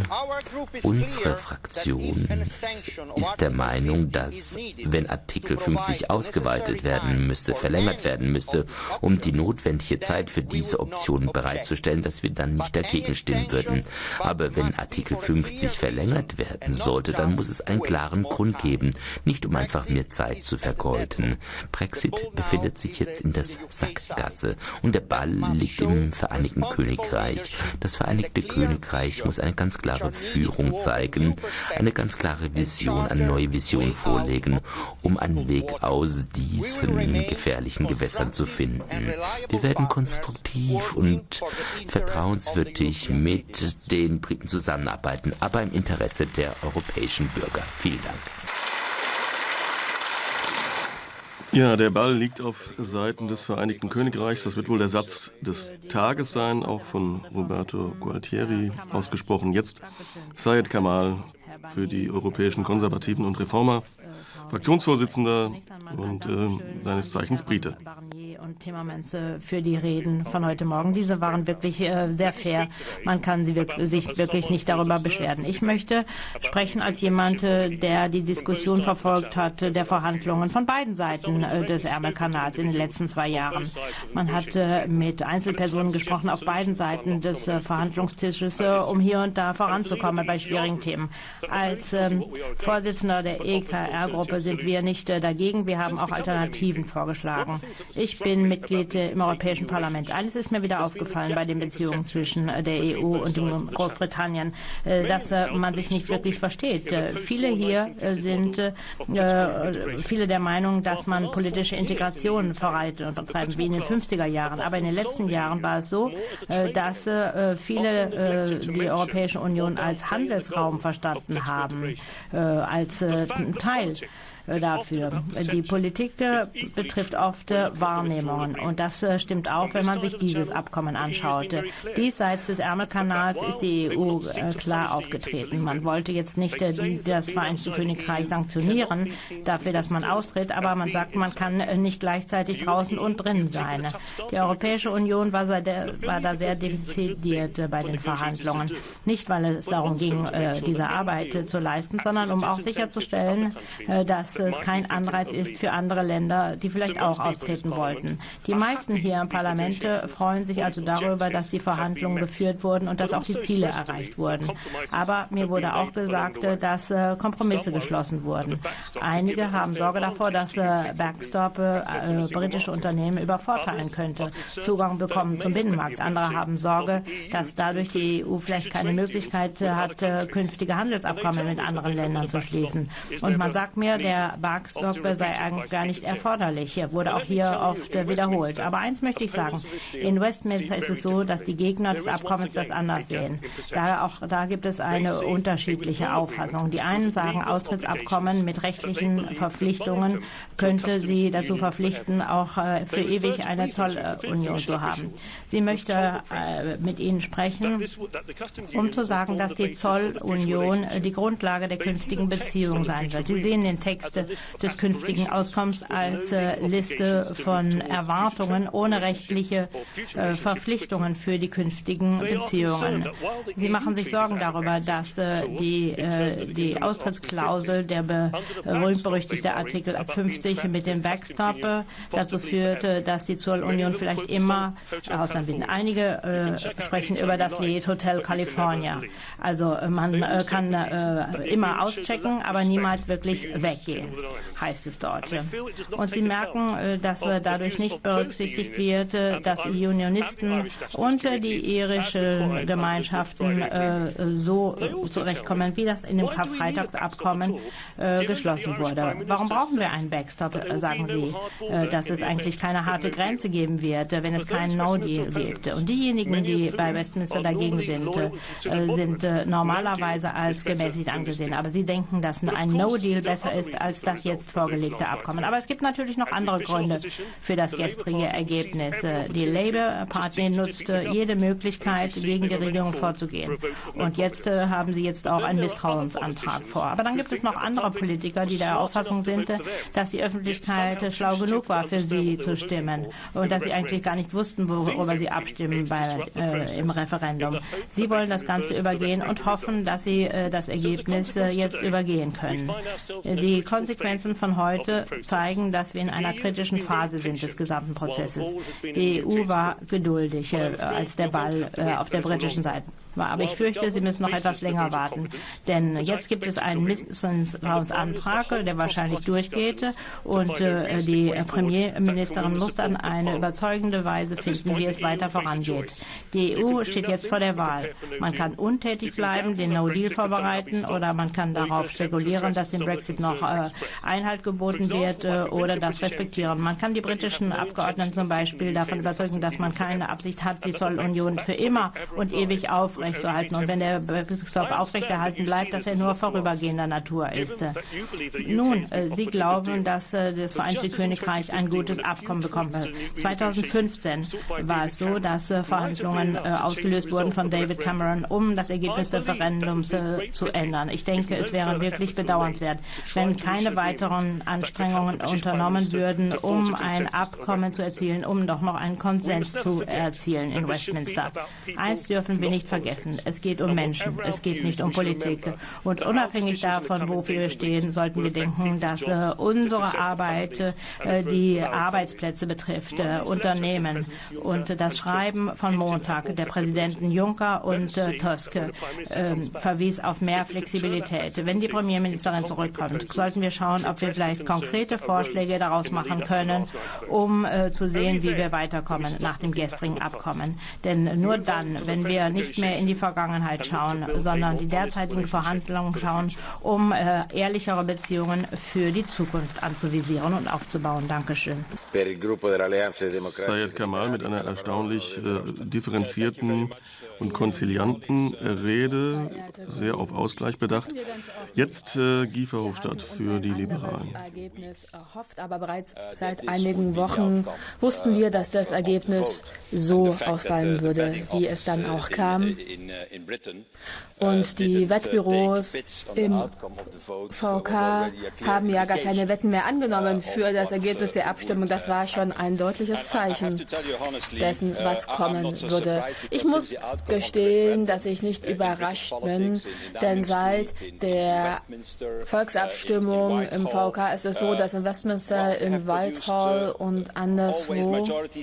ist der Meinung, dass, wenn Artikel 50 ausgeweitet werden müsste, verlängert werden müsste, um die notwendige Zeit für diese Option bereitzustellen, dass wir dann nicht dagegen stimmen würden. Aber wenn Artikel 50 verlängert werden sollte, dann muss es einen klaren Grund geben, nicht um einfach mehr Zeit zu vergeuden. Brexit befindet sich jetzt in der Sackgasse und der Ball liegt im Vereinigten Königreich. Das Vereinigte Königreich muss eine ganz klare Führung zeigen, eine ganz klare Vision, eine neue Vision vorlegen, um einen Weg aus diesen gefährlichen Gewässern zu finden. Wir werden konstruktiv und vertrauenswürdig mit den Briten zusammenarbeiten, aber im Interesse der europäischen Bürger. Vielen Dank. Ja, der Ball liegt auf Seiten des Vereinigten Königreichs. Das wird wohl der Satz des Tages sein, auch von Roberto Gualtieri ausgesprochen. Jetzt Syed Kamall für die europäischen Konservativen und Reformer, Fraktionsvorsitzender und seines Zeichens Brite. Und Timmermans für die Reden von heute Morgen. Diese waren wirklich sehr fair. Man kann sich wirklich nicht darüber beschweren. Ich möchte sprechen als jemand, der die Diskussion verfolgt hat, der Verhandlungen von beiden Seiten des Ärmelkanals in den letzten 2 Jahren. Man hat mit Einzelpersonen gesprochen auf beiden Seiten des Verhandlungstisches, um hier und da voranzukommen bei schwierigen Themen. Als Vorsitzender der EKR-Gruppe sind wir nicht dagegen. Wir haben auch Alternativen vorgeschlagen. Ich bin bin Mitglied im Europäischen Parlament. Eines ist mir wieder aufgefallen bei den Beziehungen zwischen der EU und Großbritannien, dass man sich nicht wirklich versteht. Viele hier sind viele der Meinung, dass man politische Integration vorantreiben, wie in den 50er Jahren. Aber in den letzten Jahren war es so, dass viele die Europäische Union als Handelsraum verstanden haben, als Teil dafür. Die Politik betrifft oft Wahrnehmungen und das stimmt auch, wenn man sich dieses Abkommen anschaut. Diesseits des Ärmelkanals ist die EU klar aufgetreten. Man wollte jetzt nicht das Vereinigte Königreich sanktionieren dafür, dass man austritt, aber man sagt, man kann nicht gleichzeitig draußen und drin sein. Die Europäische Union war da sehr dezidiert bei den Verhandlungen. Nicht, weil es darum ging, diese Arbeit zu leisten, sondern um auch sicherzustellen, dass es kein Anreiz ist für andere Länder, die vielleicht auch austreten wollten. Die meisten hier im Parlament freuen sich also darüber, dass die Verhandlungen geführt wurden und dass auch die Ziele erreicht wurden. Aber mir wurde auch gesagt, dass Kompromisse geschlossen wurden. Einige haben Sorge davor, dass Backstop britische Unternehmen übervorteilen könnte, Zugang bekommen zum Binnenmarkt. Andere haben Sorge, dass dadurch die EU vielleicht keine Möglichkeit hat, künftige Handelsabkommen mit anderen Ländern zu schließen. Und man sagt mir, der Backstop sei eigentlich gar nicht erforderlich. Er wurde auch hier oft wiederholt. Aber eins möchte ich sagen, in Westminster ist es so, dass die Gegner des Abkommens das anders sehen. Da gibt es eine unterschiedliche Auffassung. Die einen sagen, Austrittsabkommen mit rechtlichen Verpflichtungen könnte sie dazu verpflichten, auch für ewig eine Zollunion zu haben. Sie möchte mit Ihnen sprechen, um zu sagen, dass die Zollunion die Grundlage der künftigen Beziehung sein wird. Sie sehen den Text des künftigen Auskommens als Liste von Erwartungen ohne rechtliche Verpflichtungen für die künftigen Beziehungen. Sie machen sich Sorgen darüber, dass die Austrittsklausel, der berühmt-berüchtigte Artikel 50 mit dem Backstop, dazu führt, dass die Zollunion vielleicht immer, einige sprechen über das Lied Hotel California. Also man kann immer auschecken, aber niemals wirklich weggehen, heißt es dort. Und Sie merken, dass dadurch nicht berücksichtigt wird, dass die Unionisten und die irischen Gemeinschaften so zurechtkommen, wie das in dem Karfreitagsabkommen geschlossen wurde. Warum brauchen wir einen Backstop, sagen Sie, dass es eigentlich keine harte Grenze geben wird, wenn es keinen No-Deal gibt. Und diejenigen, die bei Westminster dagegen sind, sind normalerweise als gemäßigt angesehen. Aber sie denken, dass ein No-Deal besser ist als das jetzt vorgelegte Abkommen. Aber es gibt natürlich noch andere Gründe für das gestrige Ergebnis. Die Labour Party nutzte jede Möglichkeit, gegen die Regierung vorzugehen. Und jetzt haben sie jetzt auch einen Misstrauensantrag vor. Aber dann gibt es noch andere Politiker, die der Auffassung sind, dass die Öffentlichkeit schlau genug war, für sie zu stimmen und dass sie eigentlich gar nicht wussten, worüber sie abstimmen im Referendum. Sie wollen das Ganze übergehen und hoffen, dass sie das Ergebnis jetzt übergehen können. Die Konsequenzen von heute zeigen, dass wir in einer kritischen Phase sind des gesamten Prozesses. Die EU war geduldig, als der Ball auf der britischen Seite war. Aber ich fürchte, sie müssen noch etwas länger warten. Denn jetzt gibt es einen Misstrauensantrag, der wahrscheinlich durchgeht. Und die Premierministerin muss dann eine überzeugende Weise finden, wie es weiter vorangeht. Die EU steht jetzt vor der Wahl. Man kann untätig bleiben, den No-Deal vorbereiten, oder man kann darauf spekulieren, dass dem Brexit noch Einhalt geboten wird oder das respektieren. Man kann die britischen Abgeordneten zum Beispiel davon überzeugen, dass man keine Absicht hat, die Zollunion für immer und ewig aufrechtzuerhalten. Und wenn der Backstop aufrechterhalten bleibt, dass er nur vorübergehender Natur ist. Nun, Sie glauben, dass das Vereinigte Königreich ein gutes Abkommen bekommen wird. 2015 war es so, dass Verhandlungen ausgelöst wurden von David Cameron, um das Ergebnis des Referendums zu ändern. Ich denke, es wäre wirklich bedauernswert, wenn keine weiteren Anstrengungen unternommen würden, um ein Abkommen zu erzielen, um doch noch einen Konsens zu erzielen in Westminster. Eins dürfen wir nicht vergessen. vergessen. Es geht um Menschen, es geht nicht um Politik. Und unabhängig davon, wofür wir stehen, sollten wir denken, dass unsere Arbeit die Arbeitsplätze betrifft, Unternehmen. Und das Schreiben von Montag der Präsidenten Juncker und Tusk verwies auf mehr Flexibilität. Wenn die Premierministerin zurückkommt, sollten wir schauen, ob wir vielleicht konkrete Vorschläge daraus machen können, um zu sehen, wie wir weiterkommen nach dem gestrigen Abkommen. Denn nur dann, wenn wir nicht mehr in die Vergangenheit schauen, sondern die derzeitigen Verhandlungen schauen, um ehrlichere Beziehungen für die Zukunft anzuvisieren und aufzubauen. Dankeschön. Syed Kamal mit einer erstaunlich differenzierten und konzilianten Rede, sehr auf Ausgleich bedacht. Jetzt Guy Verhofstadt für die Liberalen. Aber bereits seit einigen Wochen wussten wir, dass das Ergebnis so ausfallen würde, wie es dann auch kam. Und die Wettbüros im VK haben ja gar keine Wetten mehr angenommen für das Ergebnis der Abstimmung. Das war schon ein deutliches Zeichen dessen, was kommen würde. Ich muss gestehen, dass ich nicht überrascht bin, denn seit der Volksabstimmung im VK ist es so, dass in Westminster, in Whitehall und anderswo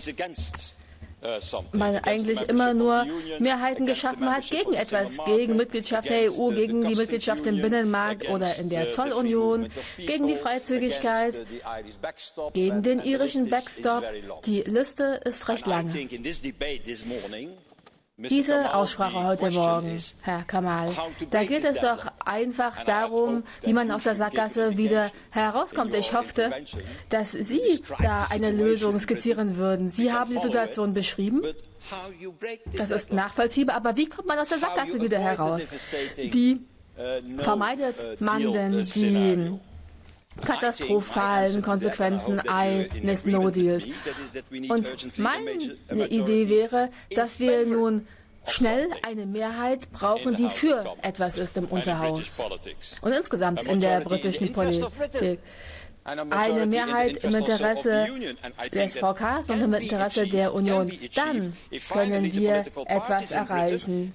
man eigentlich immer nur Mehrheiten geschaffen hat gegen etwas, gegen Mitgliedschaft der EU, gegen die Mitgliedschaft im Binnenmarkt oder in der Zollunion, gegen die Freizügigkeit, gegen den irischen Backstop. Die Liste ist recht lange. Diese Aussprache heute Morgen, Herr Kamal, da geht es doch einfach darum, wie man aus der Sackgasse wieder herauskommt. Ich hoffte, dass Sie da eine Lösung skizzieren würden. Sie haben die Situation beschrieben. Das ist nachvollziehbar, aber wie kommt man aus der Sackgasse wieder heraus? Wie vermeidet man denn die katastrophalen Konsequenzen eines No-Deals? Und meine Idee wäre, dass wir nun schnell eine Mehrheit brauchen, die für etwas ist im Unterhaus und insgesamt in der britischen Politik. Eine Mehrheit im Interesse des VKs und im Interesse der Union. Dann können wir etwas erreichen.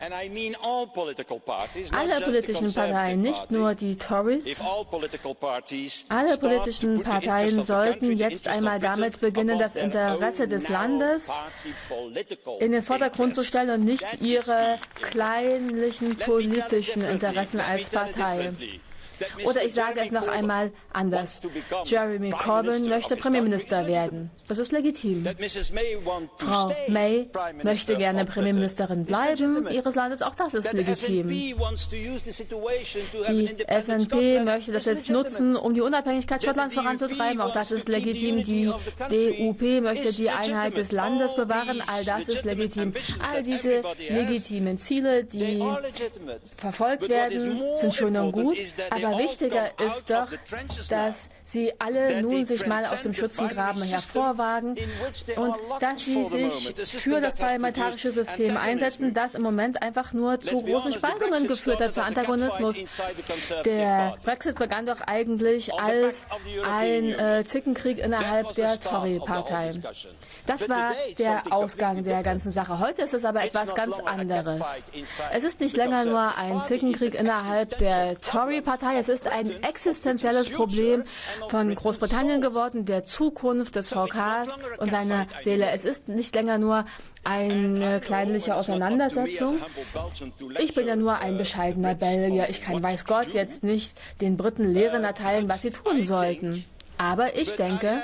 Alle politischen Parteien, nicht nur die Tories, alle politischen Parteien sollten jetzt einmal damit beginnen, das Interesse des Landes in den Vordergrund zu stellen und nicht ihre kleinlichen politischen Interessen als Partei. Oder ich sage es noch einmal anders. Jeremy Corbyn möchte Premierminister werden. Das ist legitim. Frau May möchte gerne Premierministerin bleiben ihres Landes. Auch das ist legitim. Die SNP möchte das jetzt nutzen, um die Unabhängigkeit Schottlands voranzutreiben. Auch das ist legitim. Die DUP möchte die Einheit des Landes bewahren. All das ist legitim. All diese legitimen Ziele, die verfolgt werden, sind schön und gut. Aber wichtiger ist doch, dass sie alle nun sich mal aus dem Schützengraben hervorwagen und dass sie sich für das parlamentarische System einsetzen, das im Moment einfach nur zu großen Spaltungen geführt hat, zu Antagonismus. Der Brexit begann doch eigentlich als ein Zickenkrieg innerhalb der Tory-Partei. Das war der Ausgang der ganzen Sache. Heute ist es aber etwas ganz anderes. Es ist nicht länger nur ein Zickenkrieg innerhalb der Tory-Partei, es ist ein existenzielles Problem von Großbritannien geworden, der Zukunft des VKs und seiner Seele. Es ist nicht länger nur eine kleinliche Auseinandersetzung. Ich bin ja nur ein bescheidener Belgier. Ich kann, weiß Gott, jetzt nicht den Briten Lehren erteilen, was sie tun sollten. Aber ich denke,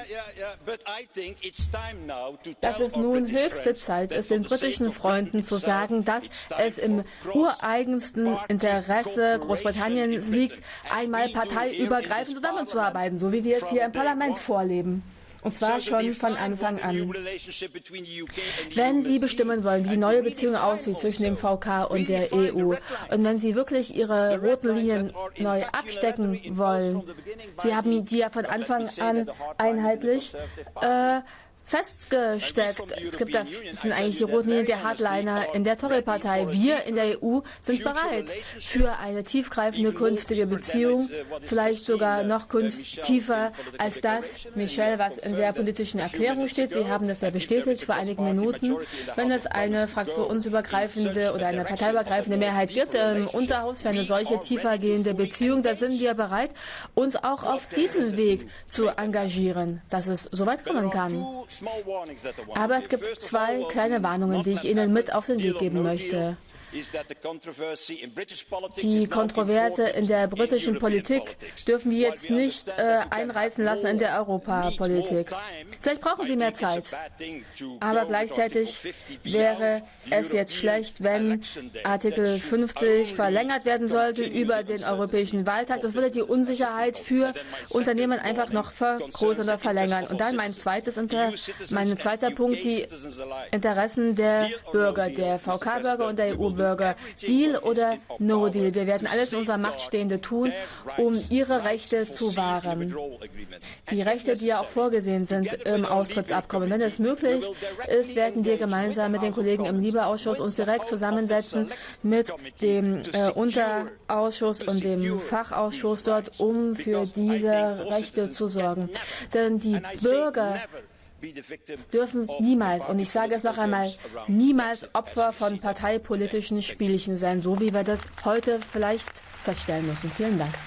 dass es nun höchste Zeit ist, den britischen Freunden zu sagen, dass es im ureigensten Interesse Großbritanniens liegt, einmal parteiübergreifend zusammenzuarbeiten, so wie wir es hier im Parlament vorleben. Und zwar schon von Anfang an. Wenn Sie bestimmen wollen, wie die neue Beziehung aussieht zwischen dem VK und der EU, und wenn Sie wirklich Ihre roten Linien neu abstecken wollen, Sie haben die ja von Anfang an einheitlich festgesteckt. Es sind eigentlich die roten Linien der Hardliner in der Tory-Partei. Wir in der EU sind bereit für eine tiefgreifende künftige Beziehung, vielleicht sogar noch tiefer als das, Michel, was in der politischen Erklärung steht. Sie haben das ja bestätigt vor einigen Minuten. Wenn es eine fraktionsübergreifende oder eine parteiübergreifende Mehrheit gibt im Unterhaus für eine solche tiefergehende Beziehung, da sind wir bereit, uns auch auf diesem Weg zu engagieren, dass es so weit kommen kann. Aber es gibt zwei kleine Warnungen, die ich Ihnen mit auf den Weg geben möchte. Die Kontroverse in der britischen Politik dürfen wir jetzt nicht einreißen lassen in der Europapolitik. Vielleicht brauchen Sie mehr Zeit. Aber gleichzeitig wäre es jetzt schlecht, wenn Artikel 50 verlängert werden sollte über den Europäischen Wahltag. Das würde die Unsicherheit für Unternehmen einfach noch vergrößern oder verlängern. Und dann mein zweiter Punkt, die Interessen der Bürger, der VK-Bürger und der EU-Bürger. Deal oder No Deal. Wir werden alles in unserer Macht Stehende tun, um ihre Rechte zu wahren. Die Rechte, die ja auch vorgesehen sind im Austrittsabkommen. Wenn es möglich ist, werden wir gemeinsam mit den Kollegen im LIBE-Ausschuss uns direkt zusammensetzen mit dem Unterausschuss und dem Fachausschuss dort, um für diese Rechte zu sorgen. Denn die Bürger dürfen niemals, und ich sage es noch einmal, niemals Opfer von parteipolitischen Spielchen sein, so wie wir das heute vielleicht feststellen müssen. Vielen Dank.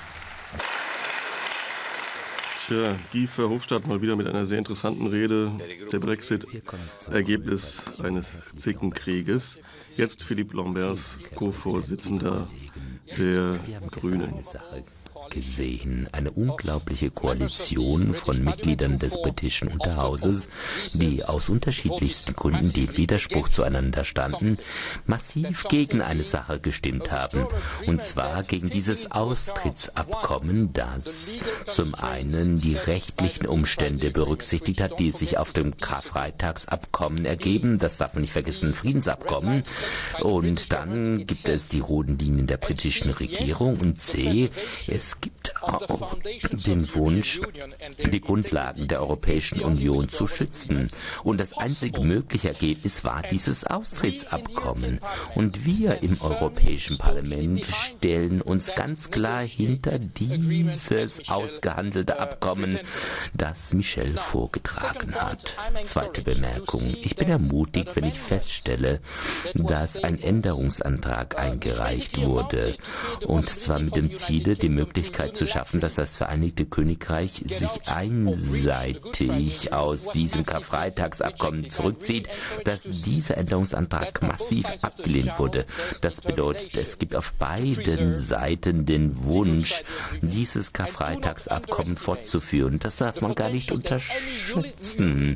Tja, Guy Verhofstadt mal wieder mit einer sehr interessanten Rede. Der Brexit, Ergebnis eines Zickenkrieges. Jetzt Philippe Lamberts, Co-Vorsitzender der Grünen. Gesehen. Eine unglaubliche Koalition von Mitgliedern des britischen Unterhauses, die aus unterschiedlichsten Gründen, die im Widerspruch zueinander standen, massiv gegen eine Sache gestimmt haben. Und zwar gegen dieses Austrittsabkommen, das zum einen die rechtlichen Umstände berücksichtigt hat, die sich auf dem Karfreitagsabkommen ergeben. Das darf man nicht vergessen, ein Friedensabkommen. Und dann gibt es die roten Linien der britischen Regierung. Und C, es gibt auch den Wunsch, die Grundlagen der Europäischen Union zu schützen. Und das einzige mögliche Ergebnis war dieses Austrittsabkommen. Und wir im Europäischen Parlament stellen uns ganz klar hinter dieses ausgehandelte Abkommen, das Michel vorgetragen hat. Zweite Bemerkung. Ich bin ermutigt, wenn ich feststelle, dass ein Änderungsantrag eingereicht wurde. Und zwar mit dem Ziele, die Möglichkeit zu schaffen, dass das Vereinigte Königreich sich einseitig aus diesem Karfreitagsabkommen zurückzieht, dass dieser Änderungsantrag massiv abgelehnt wurde. Das bedeutet, es gibt auf beiden Seiten den Wunsch, dieses Karfreitagsabkommen fortzuführen. Das darf man gar nicht unterschätzen.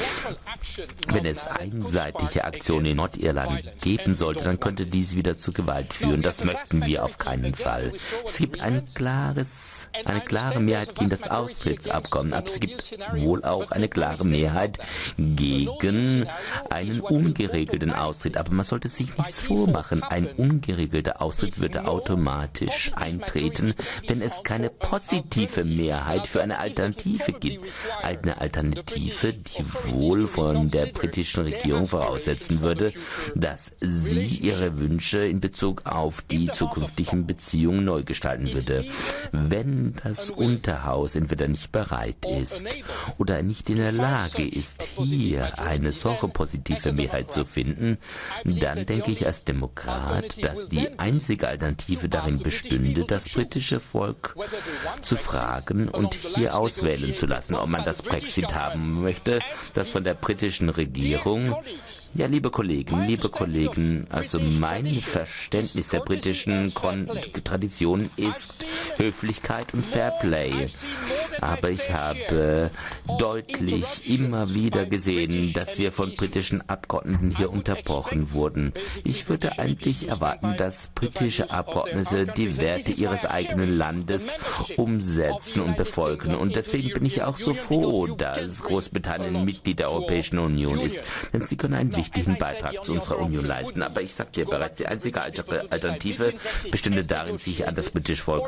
Wenn es einseitige Aktionen in Nordirland geben sollte, dann könnte dies wieder zu Gewalt führen. Das möchten wir auf keinen Fall. Es gibt eine klare Mehrheit gegen das Austrittsabkommen, aber es gibt wohl auch eine klare Mehrheit gegen einen ungeregelten Austritt. Aber man sollte sich nichts vormachen. Ein ungeregelter Austritt würde automatisch eintreten, wenn es keine positive Mehrheit für eine Alternative gibt. Eine Alternative, die wohl von der britischen Regierung voraussetzen würde, dass sie ihre Wünsche in Bezug auf die zukünftigen Beziehungen neu gestalten würde. Wenn das Unterhaus entweder nicht bereit ist oder nicht in der Lage ist, hier eine solche positive Mehrheit zu finden, dann denke ich als Demokrat, dass die einzige Alternative darin bestünde, das britische Volk zu fragen und hier auswählen zu lassen, ob man das Brexit haben möchte, das von der britischen Regierung. Ja, liebe Kollegen, also mein Verständnis der britischen Tradition ist Höflichkeit und Fairplay. Aber ich habe deutlich immer wieder gesehen, dass wir von britischen Abgeordneten hier unterbrochen wurden. Ich würde eigentlich erwarten, dass britische Abgeordnete die Werte ihres eigenen Landes umsetzen und befolgen. Und deswegen bin ich auch so froh, dass Großbritannien Mitglied der Europäischen Union ist. Denn sie können einen wichtigen Beitrag zu unserer Union leisten. Aber ich sagte ja bereits, die einzige Alternative bestünde darin, sich an das britische Volk zu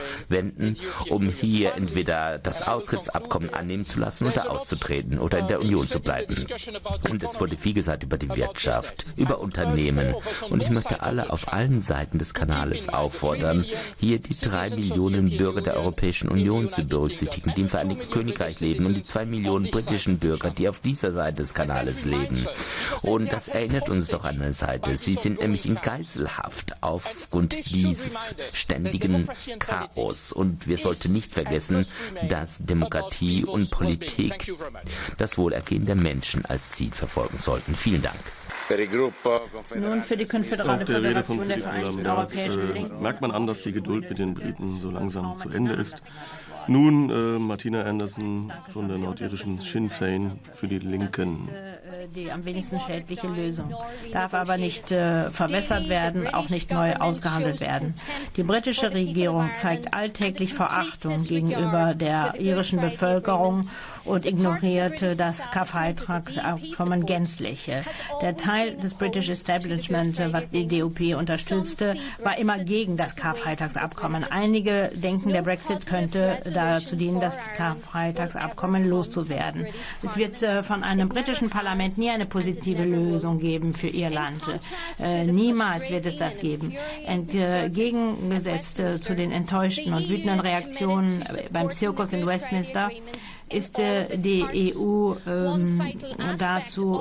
wenden, um hier entweder das Austrittsabkommen annehmen zu lassen oder auszutreten oder in der Union zu bleiben. Und es wurde viel gesagt über die Wirtschaft, über Unternehmen. Und ich möchte alle auf allen Seiten des Kanales auffordern, hier die 3 Millionen Bürger der Europäischen Union zu berücksichtigen, die im Vereinigten Königreich leben, und die 2 Millionen britischen Bürger, die auf dieser Seite des Kanales leben. Und das erinnert uns doch an eine Seite. Sie sind nämlich in Geiselhaft aufgrund dieses ständigen Chaos. Und wir sollten nicht vergessen, dass Demokratie und Politik das Wohlergehen der Menschen als Ziel verfolgen sollten. Vielen Dank. Nun für die konföderale Föderation der Vereinigten Europäischen Linken. Merkt man an, dass die Geduld mit den Briten so langsam zu Ende ist. Nun Martina Anderson von der nordirischen Sinn Féin für die Linken. Die am wenigsten schädliche Lösung. Darf aber nicht verwässert werden, auch nicht neu ausgehandelt werden. Die britische Regierung zeigt alltäglich Verachtung gegenüber der irischen Bevölkerung und ignorierte das Karfreitagsabkommen gänzlich. Der Teil des British Establishment, was die DUP unterstützte, war immer gegen das Karfreitagsabkommen. Einige denken, der Brexit könnte dazu dienen, das Karfreitagsabkommen loszuwerden. Es wird von einem britischen Parlament nie eine positive Lösung geben für Irland. Niemals wird es das geben. Entgegengesetzt zu den enttäuschten und wütenden Reaktionen beim Zirkus in Westminster ist die EU dazu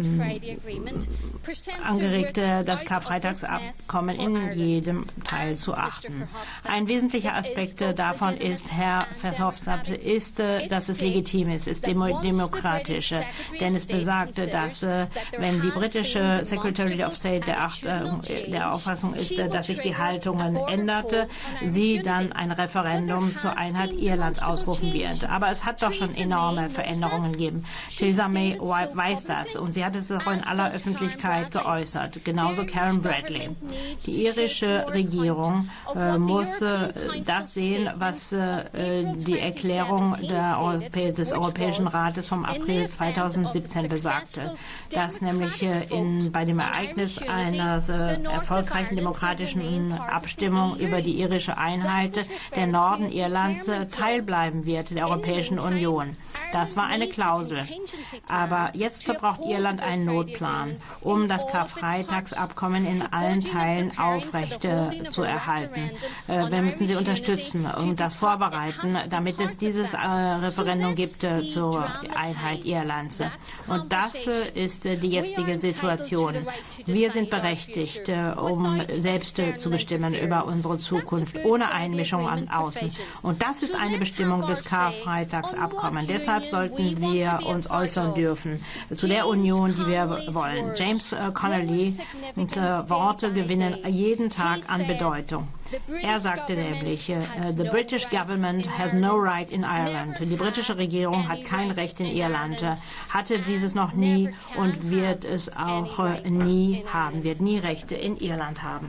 angeregt, das Karfreitagsabkommen in jedem Teil zu achten. Ein wesentlicher Aspekt davon ist, Herr Verhofstadt, ist, dass es legitim ist demokratisch. Denn es besagt, dass wenn die britische Secretary of State der Auffassung ist, dass sich die Haltungen änderte, sie dann ein Referendum zur Einheit Irlands ausrufen wird. Aber es hat doch schon enorme Veränderungen gegeben. Theresa May weiß das und sie hat es auch in aller Öffentlichkeit geäußert. Genauso Karen Bradley. Die irische Regierung muss das sehen, was die Erklärung des Europäischen Rates vom April 2017 besagte. Dass nämlich bei dem Ereignis einer erfolgreichen demokratischen Abstimmung über die irische Einheit der Norden Irlands teilbleiben wird der Europäischen Union. Das war eine Klausel. Aber jetzt braucht Irland einen Notplan, um das Karfreitagsabkommen in allen Teilen aufrecht zu erhalten. Wir müssen sie unterstützen und das vorbereiten, damit es dieses Referendum gibt zur Einheit Irlands. Und das ist die jetzige Situation. Wir sind berechtigt, um selbst zu bestimmen über unsere Zukunft, ohne Einmischung an außen. Und das ist eine Bestimmung des Karfreitagsabkommens. Deshalb sollten wir uns äußern dürfen zu der Union, die wir wollen. James Connolly, Worte gewinnen jeden Tag an Bedeutung. Er sagte nämlich, the British government has no right in Ireland. Die britische Regierung hat kein Recht in Irland, hatte dieses noch nie und wird es auch nie haben, wird nie Rechte in Irland haben.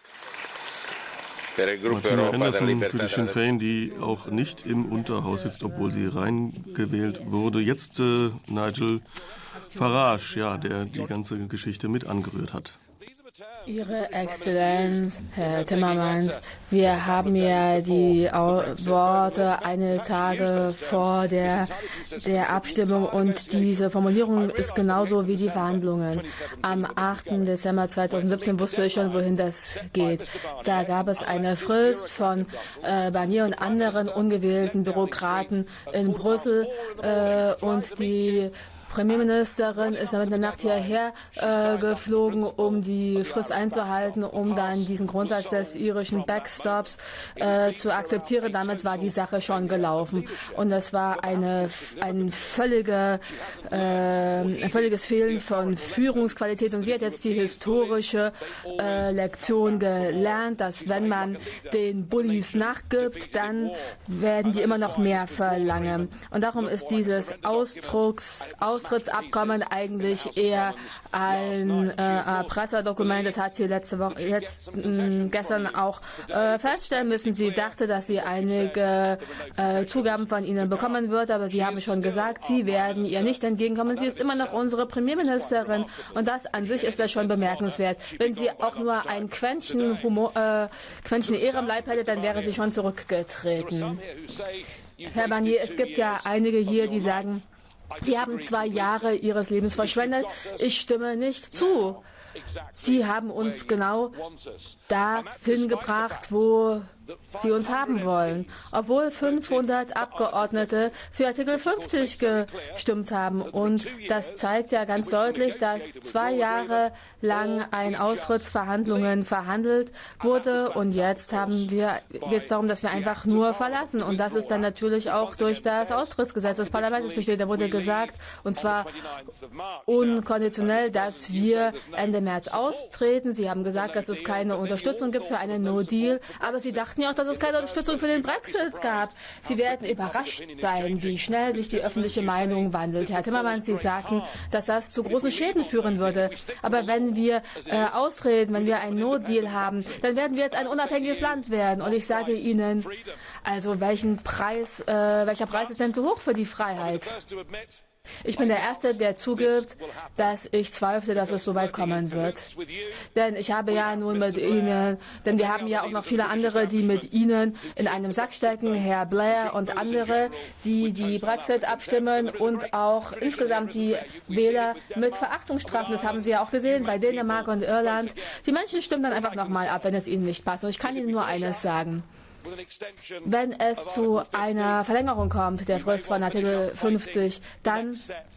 Martina Anderson für die Sinn Féin, die auch nicht im Unterhaus sitzt, obwohl sie reingewählt wurde. Jetzt Nigel Farage, ja, der die ganze Geschichte mit angerührt hat. Ihre Exzellenz, Herr Timmermans, wir haben ja die Worte einige Tage vor der Abstimmung und diese Formulierung ist genauso wie die Verhandlungen. Am 8. Dezember 2017 wusste ich schon, wohin das geht. Da gab es eine Frist von Barnier und anderen ungewählten Bürokraten in Brüssel und die Premierministerin ist in der Nacht hierher geflogen, um die Frist einzuhalten, um dann diesen Grundsatz des irischen Backstops zu akzeptieren. Damit war die Sache schon gelaufen. Und das war ein völliges Fehlen von Führungsqualität. Und sie hat jetzt die historische Lektion gelernt, dass wenn man den Bullies nachgibt, dann werden die immer noch mehr verlangen. Und darum ist dieses Ausdruck Austrittsabkommen eigentlich eher ein Pressedokument. Das hat sie gestern auch feststellen müssen. Sie dachte, dass sie einige Zugaben von ihnen bekommen wird, aber sie haben schon gesagt, sie werden ihr nicht entgegenkommen. Sie ist immer noch unsere Premierministerin und das an sich ist ja schon bemerkenswert. Wenn sie auch nur ein Quäntchen Ehre im Leib hätte, dann wäre sie schon zurückgetreten. Herr Barnier, es gibt ja einige hier, die sagen, Sie haben 2 Jahre Ihres Lebens verschwendet. Ich stimme nicht zu. Sie haben uns genau dahin gebracht, wo Sie uns haben wollen. Obwohl 500 Abgeordnete für Artikel 50 gestimmt haben. Und das zeigt ja ganz deutlich, dass 2 Jahre lang ein Austrittsverhandlungen verhandelt wurde. Und jetzt geht es darum, dass wir einfach nur verlassen. Und das ist dann natürlich auch durch das Austrittsgesetz des Parlaments besteht. Da wurde gesagt, und zwar unkonditionell, dass wir Ende März austreten. Sie haben gesagt, dass es keine Unterstützung gibt für einen No-Deal. Aber Sie dachten ja auch, dass es keine Unterstützung für den Brexit gab. Sie werden überrascht sein, wie schnell sich die öffentliche Meinung wandelt. Herr Timmermans, Sie sagten, dass das zu großen Schäden führen würde. Aber wenn wir austreten, wenn wir einen No-Deal haben, dann werden wir jetzt ein unabhängiges Land werden. Und ich sage Ihnen, also welcher Preis ist denn zu hoch für die Freiheit? Ich bin der Erste, der zugibt, dass ich zweifle, dass es so weit kommen wird. Denn ich habe ja nun mit Ihnen, denn wir haben ja auch noch viele andere, die mit Ihnen in einem Sack stecken, Herr Blair und andere, die Brexit abstimmen und auch insgesamt die Wähler mit Verachtung strafen. Das haben Sie ja auch gesehen bei Dänemark und Irland. Die Menschen stimmen dann einfach nochmal ab, wenn es ihnen nicht passt. Und ich kann Ihnen nur eines sagen. Wenn es zu einer Verlängerung kommt, der Frist von Artikel 50, dann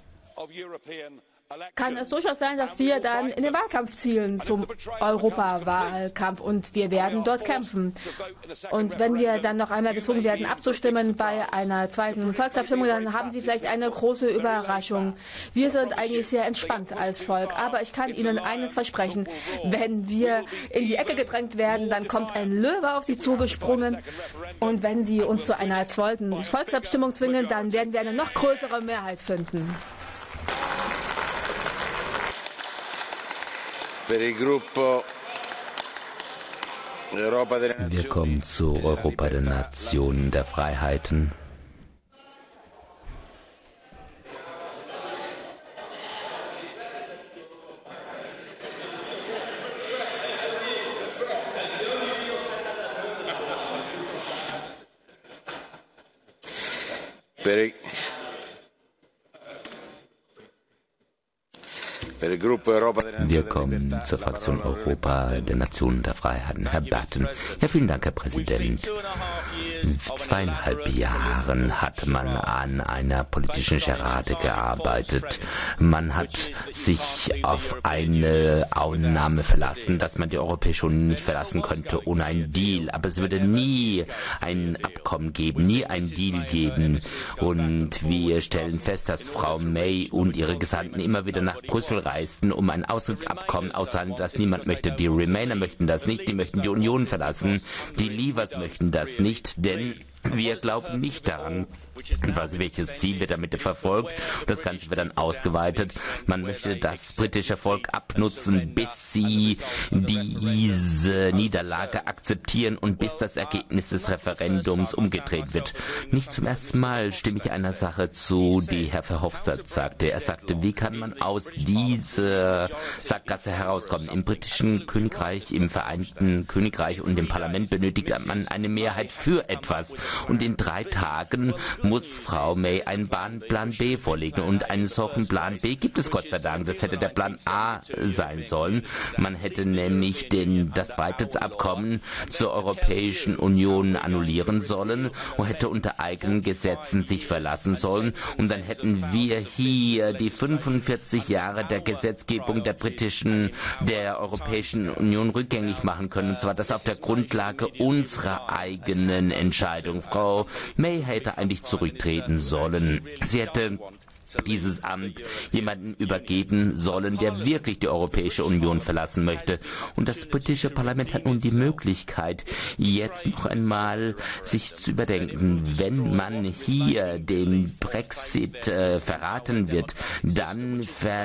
kann es durchaus sein, dass wir dann in den Wahlkampf zielen zum Europawahlkampf und wir werden dort kämpfen. Und wenn wir dann noch einmal gezwungen werden abzustimmen bei einer zweiten Volksabstimmung, dann haben Sie vielleicht eine große Überraschung. Wir sind eigentlich sehr entspannt als Volk, aber ich kann Ihnen eines versprechen, wenn wir in die Ecke gedrängt werden, dann kommt ein Löwe auf Sie zugesprungen und wenn Sie uns zu einer zweiten Volksabstimmung zwingen, dann werden wir eine noch größere Mehrheit finden. Wir kommen zu Europa der Nationen der Freiheiten. Wir kommen zur Fraktion Europa der Nationen der Freiheiten. Herr Batten. Ja, vielen Dank, Herr Präsident. 2,5 Jahren hat man an einer politischen Scharade gearbeitet. Man hat sich auf eine Annahme verlassen, dass man die Europäische Union nicht verlassen könnte ohne einen Deal. Aber es würde nie ein Abkommen geben, nie ein Deal geben. Und wir stellen fest, dass Frau May und ihre Gesandten immer wieder nach Brüssel reisten, um ein Austrittsabkommen auszuhandeln, das niemand möchte. Die Remainer möchten das nicht, die möchten die Union verlassen. Die Leavers möchten das nicht, denn wir glauben nicht daran, welches Ziel wird damit verfolgt. Das Ganze wird dann ausgeweitet. Man möchte das britische Volk abnutzen, bis sie diese Niederlage akzeptieren und bis das Ergebnis des Referendums umgedreht wird. Nicht zum ersten Mal stimme ich einer Sache zu, die Herr Verhofstadt sagte. Er sagte, wie kann man aus dieser Sackgasse herauskommen? Im britischen Königreich, im Vereinigten Königreich und im Parlament benötigt man eine Mehrheit für etwas. Und in 3 Tagen muss Frau May einen Plan B vorlegen. Und einen solchen Plan B gibt es Gott sei Dank. Das hätte der Plan A sein sollen. Man hätte nämlich das Beitrittsabkommen zur Europäischen Union annullieren sollen und hätte unter eigenen Gesetzen sich verlassen sollen. Und dann hätten wir hier die 45 Jahre der Gesetzgebung der Europäischen Union rückgängig machen können. Und zwar das auf der Grundlage unserer eigenen Entscheidung. Frau May hätte eigentlich zurücktreten sollen. Sie hätte dieses Amt jemanden übergeben sollen, der wirklich die Europäische Union verlassen möchte. Und das britische Parlament hat nun die Möglichkeit, jetzt noch einmal sich zu überdenken, wenn man hier den Brexit verraten wird, dann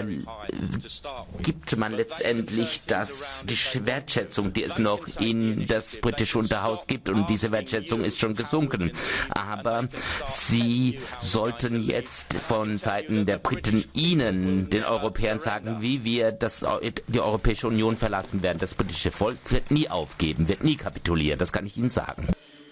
gibt man letztendlich die Wertschätzung, die es noch in das britische Unterhaus gibt, und diese Wertschätzung ist schon gesunken. Aber sie sollten jetzt von Seiten der Briten Ihnen, den Europäern, sagen, wie wir die Europäische Union verlassen werden. Das britische Volk wird nie aufgeben, wird nie kapitulieren, das kann ich Ihnen sagen.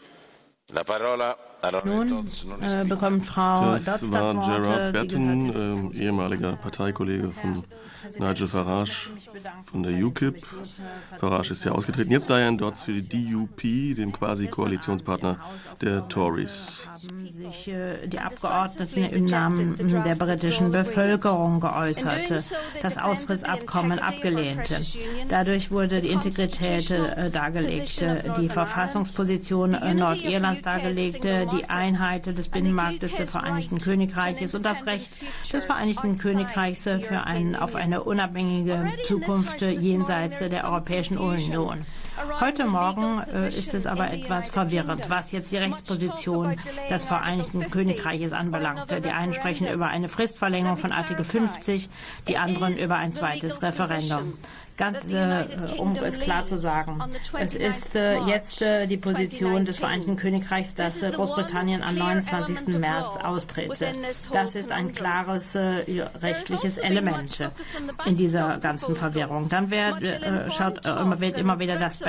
Nun bekommt Frau Dodds das war Wort. Gerard Batten, ehemaliger Parteikollege von Nigel Farage von der UKIP. Farage ist ja ausgetreten. Jetzt Diane Dodds für die DUP, dem quasi Koalitionspartner der Tories. Haben sich die Abgeordneten im Namen der britischen Bevölkerung geäußert, das Austrittsabkommen abgelehnte. Dadurch wurde die Integrität dargelegt, die Verfassungsposition Nordirlands dargelegt, die Einheit des Binnenmarktes des Vereinigten Königreiches und das Recht des Vereinigten Königreichs auf eine unabhängige Zukunft jenseits der Europäischen Union. Heute Morgen ist es aber etwas verwirrend, was jetzt die Rechtsposition des Vereinigten Königreiches anbelangt. Die einen sprechen über eine Fristverlängerung von Artikel 50, die anderen über ein zweites Referendum. Ganz, um es klar zu sagen, es ist jetzt die Position des Vereinigten Königreichs, dass Großbritannien am 29. März austritt. Das ist ein klares rechtliches Element in dieser ganzen Verwirrung. Dann wird immer wieder das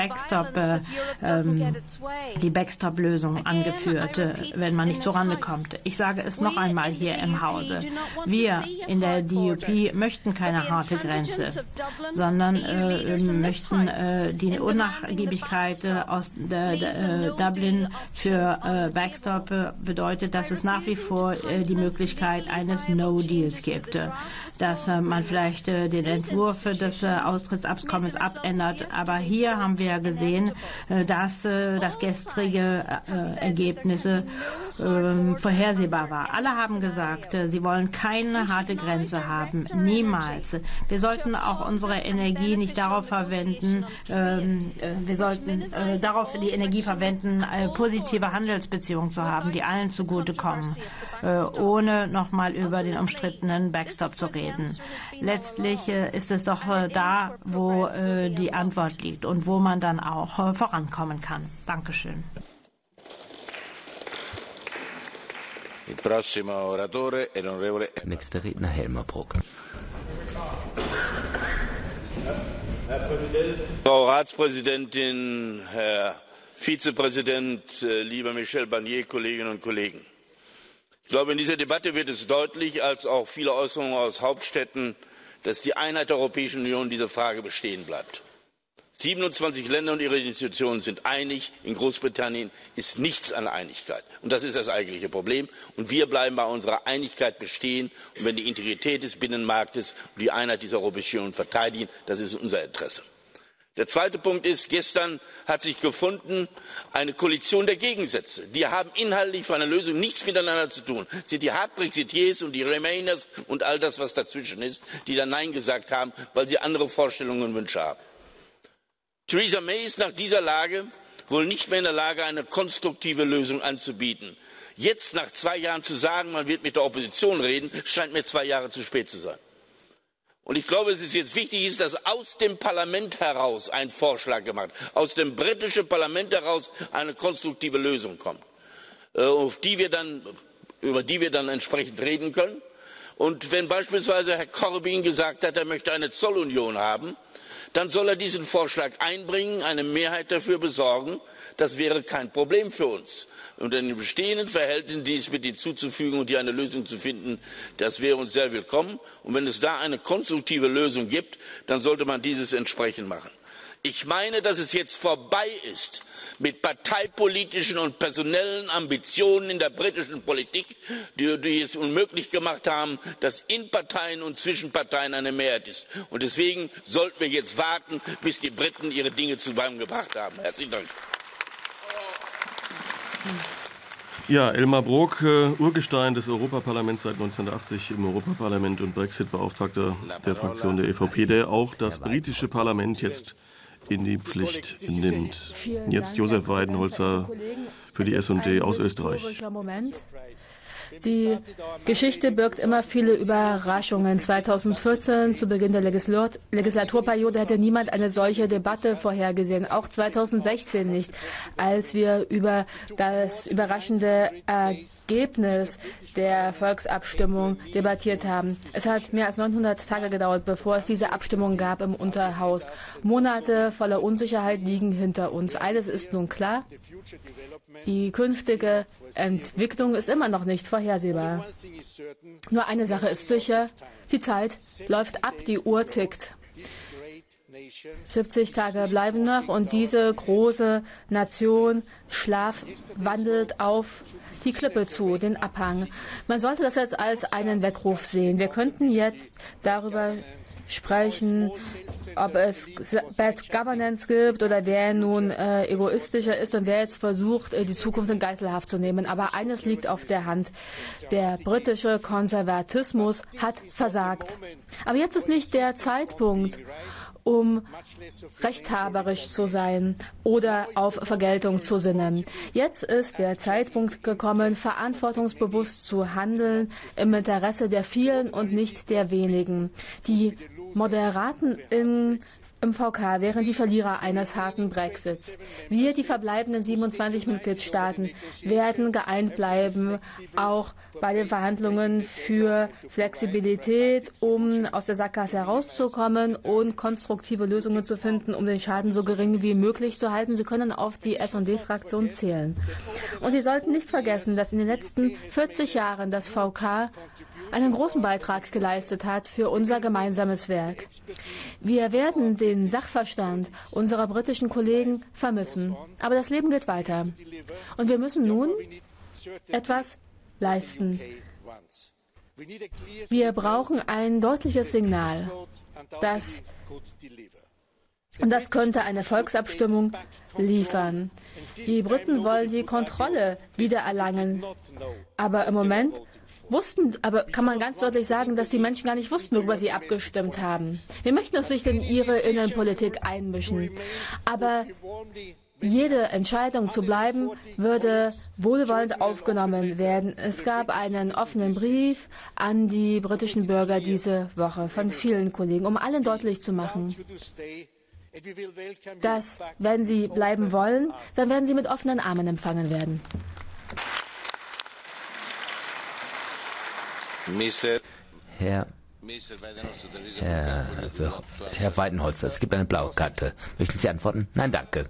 die Backstop-Lösung angeführt, wenn man nicht zurande kommt. Ich sage es noch einmal hier im Hause. Wir in der DUP möchten keine harte Grenze, sondern möchten die Unnachgiebigkeit aus Dublin für Backstop bedeutet, dass es nach wie vor die Möglichkeit eines No-Deals gibt. Dass man vielleicht den Entwurf des Austrittsabkommens abändert. Aber hier haben wir gesehen, dass das gestrige Ergebnisse vorhersehbar war. Alle haben gesagt, sie wollen keine harte Grenze haben. Niemals. Wir sollten auch unsere Energie nicht darauf verwenden, wir sollten darauf die Energie verwenden, positive Handelsbeziehungen zu haben, die allen zugutekommen, ohne nochmal über den umstrittenen Backstop zu reden. Letztlich ist es doch da, wo die Antwort liegt und wo man dann auch vorankommen kann. Dankeschön. Nächster Redner Helmer Brok. Frau Ratspräsidentin, Herr Vizepräsident, lieber Michel Barnier, Kolleginnen und Kollegen! Ich glaube, in dieser Debatte wird es deutlich, als auch viele Äußerungen aus Hauptstädten, dass die Einheit der Europäischen Union in dieser Frage bestehen bleibt. 27 Länder und ihre Institutionen sind einig. In Großbritannien ist nichts an Einigkeit. Und das ist das eigentliche Problem. Und wir bleiben bei unserer Einigkeit bestehen. Und wenn die Integrität des Binnenmarktes und die Einheit dieser Europäischen Union verteidigen, das ist unser Interesse. Der zweite Punkt ist, gestern hat sich gefunden eine Koalition der Gegensätze. Die haben inhaltlich für eine Lösung nichts miteinander zu tun. Es sind die Hard-Brexiteers und die Remainers und all das, was dazwischen ist, die dann Nein gesagt haben, weil sie andere Vorstellungen und Wünsche haben. Theresa May ist nach dieser Lage wohl nicht mehr in der Lage, eine konstruktive Lösung anzubieten. Jetzt nach 2 Jahren zu sagen, man wird mit der Opposition reden, scheint mir 2 Jahre zu spät zu sein. Und ich glaube, es ist jetzt wichtig, dass aus dem Parlament heraus ein Vorschlag gemacht wird, aus dem britischen Parlament heraus eine konstruktive Lösung kommt, über die wir dann entsprechend reden können. Und wenn beispielsweise Herr Corbyn gesagt hat, er möchte eine Zollunion haben, dann soll er diesen Vorschlag einbringen, eine Mehrheit dafür besorgen. Das wäre kein Problem für uns. Und in den bestehenden Verhältnissen dies mit hinzuzufügen und hier eine Lösung zu finden, das wäre uns sehr willkommen. Und wenn es da eine konstruktive Lösung gibt, dann sollte man dieses entsprechend machen. Ich meine, dass es jetzt vorbei ist mit parteipolitischen und personellen Ambitionen in der britischen Politik, die es unmöglich gemacht haben, dass in Parteien und zwischen Parteien eine Mehrheit ist. Und deswegen sollten wir jetzt warten, bis die Briten ihre Dinge zusammengebracht haben. Herzlichen Dank. Ja, Elmar Brok, Urgestein des Europaparlaments seit 1980 im Europaparlament und Brexit-Beauftragter der Fraktion der EVP, der auch das britische Parlament jetzt in die Pflicht nimmt. Jetzt Josef Weidenholzer für die S&D aus Österreich. Die Geschichte birgt immer viele Überraschungen. 2014, zu Beginn der Legislaturperiode, hätte niemand eine solche Debatte vorhergesehen. Auch 2016 nicht, als wir über das überraschende Ergebnis der Volksabstimmung debattiert haben. Es hat mehr als 900 Tage gedauert, bevor es diese Abstimmung gab im Unterhaus. Monate voller Unsicherheit liegen hinter uns. Eines ist nun klar: Die künftige Entwicklung ist immer noch nicht vorhersehbar. Nur eine Sache ist sicher: Die Zeit läuft ab, die Uhr tickt. 70 Tage bleiben noch und diese große Nation wandelt auf die Klippe zu, den Abhang. Man sollte das jetzt als einen Weckruf sehen. Wir könnten jetzt darüber sprechen, ob es Bad Governance gibt oder wer nun egoistischer ist und wer jetzt versucht, die Zukunft in Geiselhaft zu nehmen. Aber eines liegt auf der Hand: Der britische Konservatismus hat versagt. Aber jetzt ist nicht der Zeitpunkt, um rechthaberisch zu sein oder auf Vergeltung zu sinnen. Jetzt ist der Zeitpunkt gekommen, verantwortungsbewusst zu handeln im Interesse der vielen und nicht der wenigen. Die Moderaten im VK wären die Verlierer eines harten Brexits. Wir, die verbleibenden 27 Mitgliedstaaten, werden geeint bleiben, auch bei den Verhandlungen für Flexibilität, um aus der Sackgasse herauszukommen und konstruktive Lösungen zu finden, um den Schaden so gering wie möglich zu halten. Sie können auf die S&D-Fraktion zählen. Und Sie sollten nicht vergessen, dass in den letzten 40 Jahren das VK einen großen Beitrag geleistet hat für unser gemeinsames Werk. Wir werden den Sachverstand unserer britischen Kollegen vermissen. Aber das Leben geht weiter. Und wir müssen nun etwas leisten. Wir brauchen ein deutliches Signal. Und das könnte eine Volksabstimmung liefern. Die Briten wollen die Kontrolle wiedererlangen. Aber im Moment kann man ganz deutlich sagen, dass die Menschen gar nicht wussten, worüber sie abgestimmt haben. Wir möchten uns nicht in ihre Innenpolitik einmischen. Aber jede Entscheidung zu bleiben, würde wohlwollend aufgenommen werden. Es gab einen offenen Brief an die britischen Bürger diese Woche von vielen Kollegen, um allen deutlich zu machen, dass, wenn sie bleiben wollen, dann werden sie mit offenen Armen empfangen werden. Herr Weidenholzer, es gibt eine blaue Karte. Möchten Sie antworten? Nein, danke.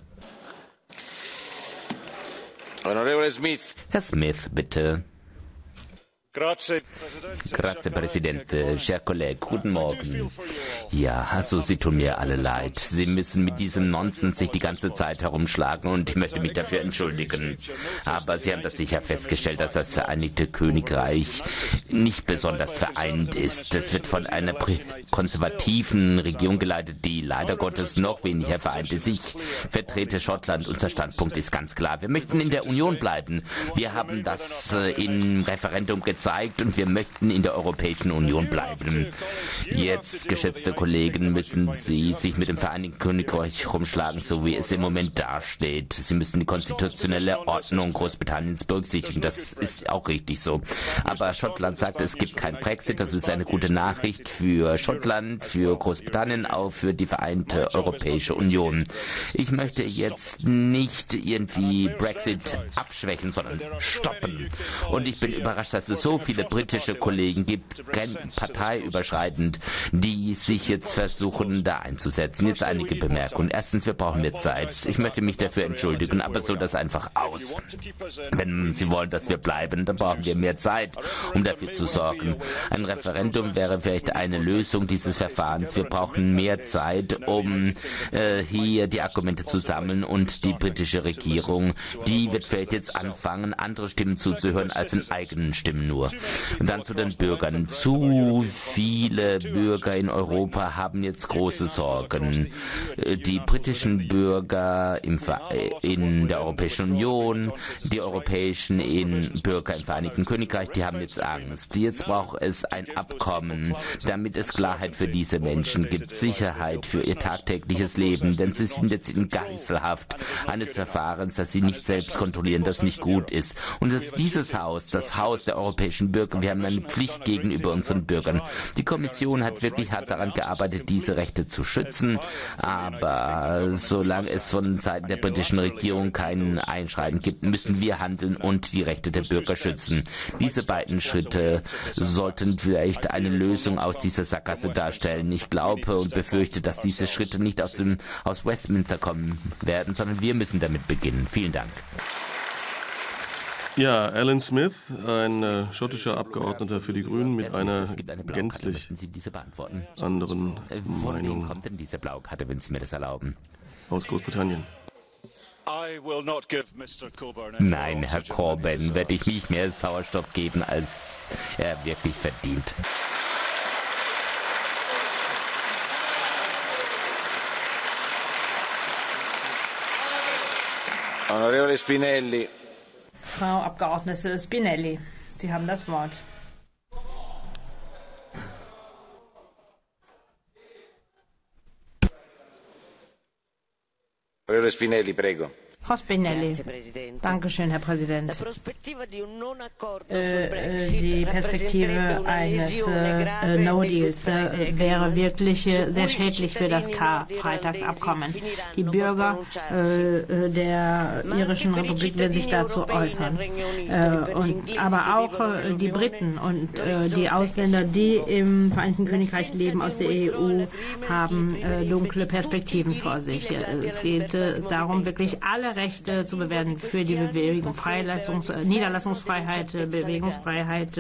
Herr Smith, bitte. Grazie, Präsident, Herr Kollege, guten Morgen. Ja, also Sie tun mir alle leid. Sie müssen mit diesem Nonsens sich die ganze Zeit herumschlagen und ich möchte mich dafür entschuldigen. Aber Sie haben das sicher festgestellt, dass das Vereinigte Königreich nicht besonders vereint ist. Es wird von einer konservativen Regierung geleitet, die leider Gottes noch weniger vereint ist. Ich vertrete Schottland. Unser Standpunkt ist ganz klar. Wir möchten in der Union bleiben. Wir haben das im Referendum gezeigt und wir möchten in der Europäischen Union bleiben. Jetzt, geschätzte Kollegen, müssen Sie sich mit dem Vereinigten Königreich rumschlagen, so wie es im Moment dasteht. Sie müssen die konstitutionelle Ordnung Großbritanniens berücksichtigen. Das ist auch richtig so. Aber Schottland sagt, es gibt keinen Brexit. Das ist eine gute Nachricht für Schottland, für Großbritannien, auch für die vereinte Europäische Union. Ich möchte jetzt nicht irgendwie Brexit abschwächen, sondern stoppen. Und ich bin überrascht, dass es so viele britische Kollegen gibt, parteiüberschreitend, die sich jetzt versuchen, da einzusetzen. Jetzt einige Bemerkungen. Erstens, wir brauchen mehr Zeit. Ich möchte mich dafür entschuldigen, aber so das einfach aus. Wenn Sie wollen, dass wir bleiben, dann brauchen wir mehr Zeit, um dafür zu sorgen. Ein Referendum wäre vielleicht eine Lösung, dieses Verfahrens. Wir brauchen mehr Zeit, um hier die Argumente zu sammeln, und die britische Regierung, die wird vielleicht jetzt anfangen, andere Stimmen zuzuhören als den eigenen Stimmen nur. Und dann zu den Bürgern. Zu viele Bürger in Europa haben jetzt große Sorgen. Die britischen Bürger in der Europäischen Union, die europäischen Bürger im Vereinigten Königreich, die haben jetzt Angst. Jetzt braucht es ein Abkommen, damit es Klarheit für diese Menschen gibt, Sicherheit für ihr tagtägliches Leben, denn sie sind jetzt in Geiselhaft eines Verfahrens, das sie nicht selbst kontrollieren, das nicht gut ist. Und dass dieses Haus, das Haus der europäischen Bürger, wir haben eine Pflicht gegenüber unseren Bürgern. Die Kommission hat wirklich hart daran gearbeitet, diese Rechte zu schützen, aber solange es von Seiten der britischen Regierung kein Einschreiten gibt, müssen wir handeln und die Rechte der Bürger schützen. Diese beiden Schritte sollten vielleicht eine Lösung aus dieser Sackgasse darstellen. Ich glaube und befürchte, dass diese Schritte nicht aus Westminster kommen werden, sondern wir müssen damit beginnen. Vielen Dank. Ja, Alan Smith, ein schottischer Abgeordneter für die Grünen mit einer gänzlich anderen Meinung kommt denn diese Blaukarte, wenn Sie mir das erlauben? Aus Großbritannien. Nein, Herr Corbyn, werde ich nicht mehr Sauerstoff geben, als er wirklich verdient. Onorevole Spinelli. Frau Abgeordnete Spinelli, Sie haben das Wort. Onorevole Spinelli, prego. Frau Spinelli. Dankeschön, Herr Präsident. Die Perspektive eines No-Deals wäre wirklich sehr schädlich für das Karfreitagsabkommen. Die Bürger der irischen Republik werden sich dazu äußern. Aber auch die Briten und die Ausländer, die im Vereinigten Königreich leben, aus der EU, haben dunkle Perspektiven vor sich. Es geht darum, wirklich alle Rechte zu bewerten für die Bewegung, Niederlassungsfreiheit, Bewegungsfreiheit.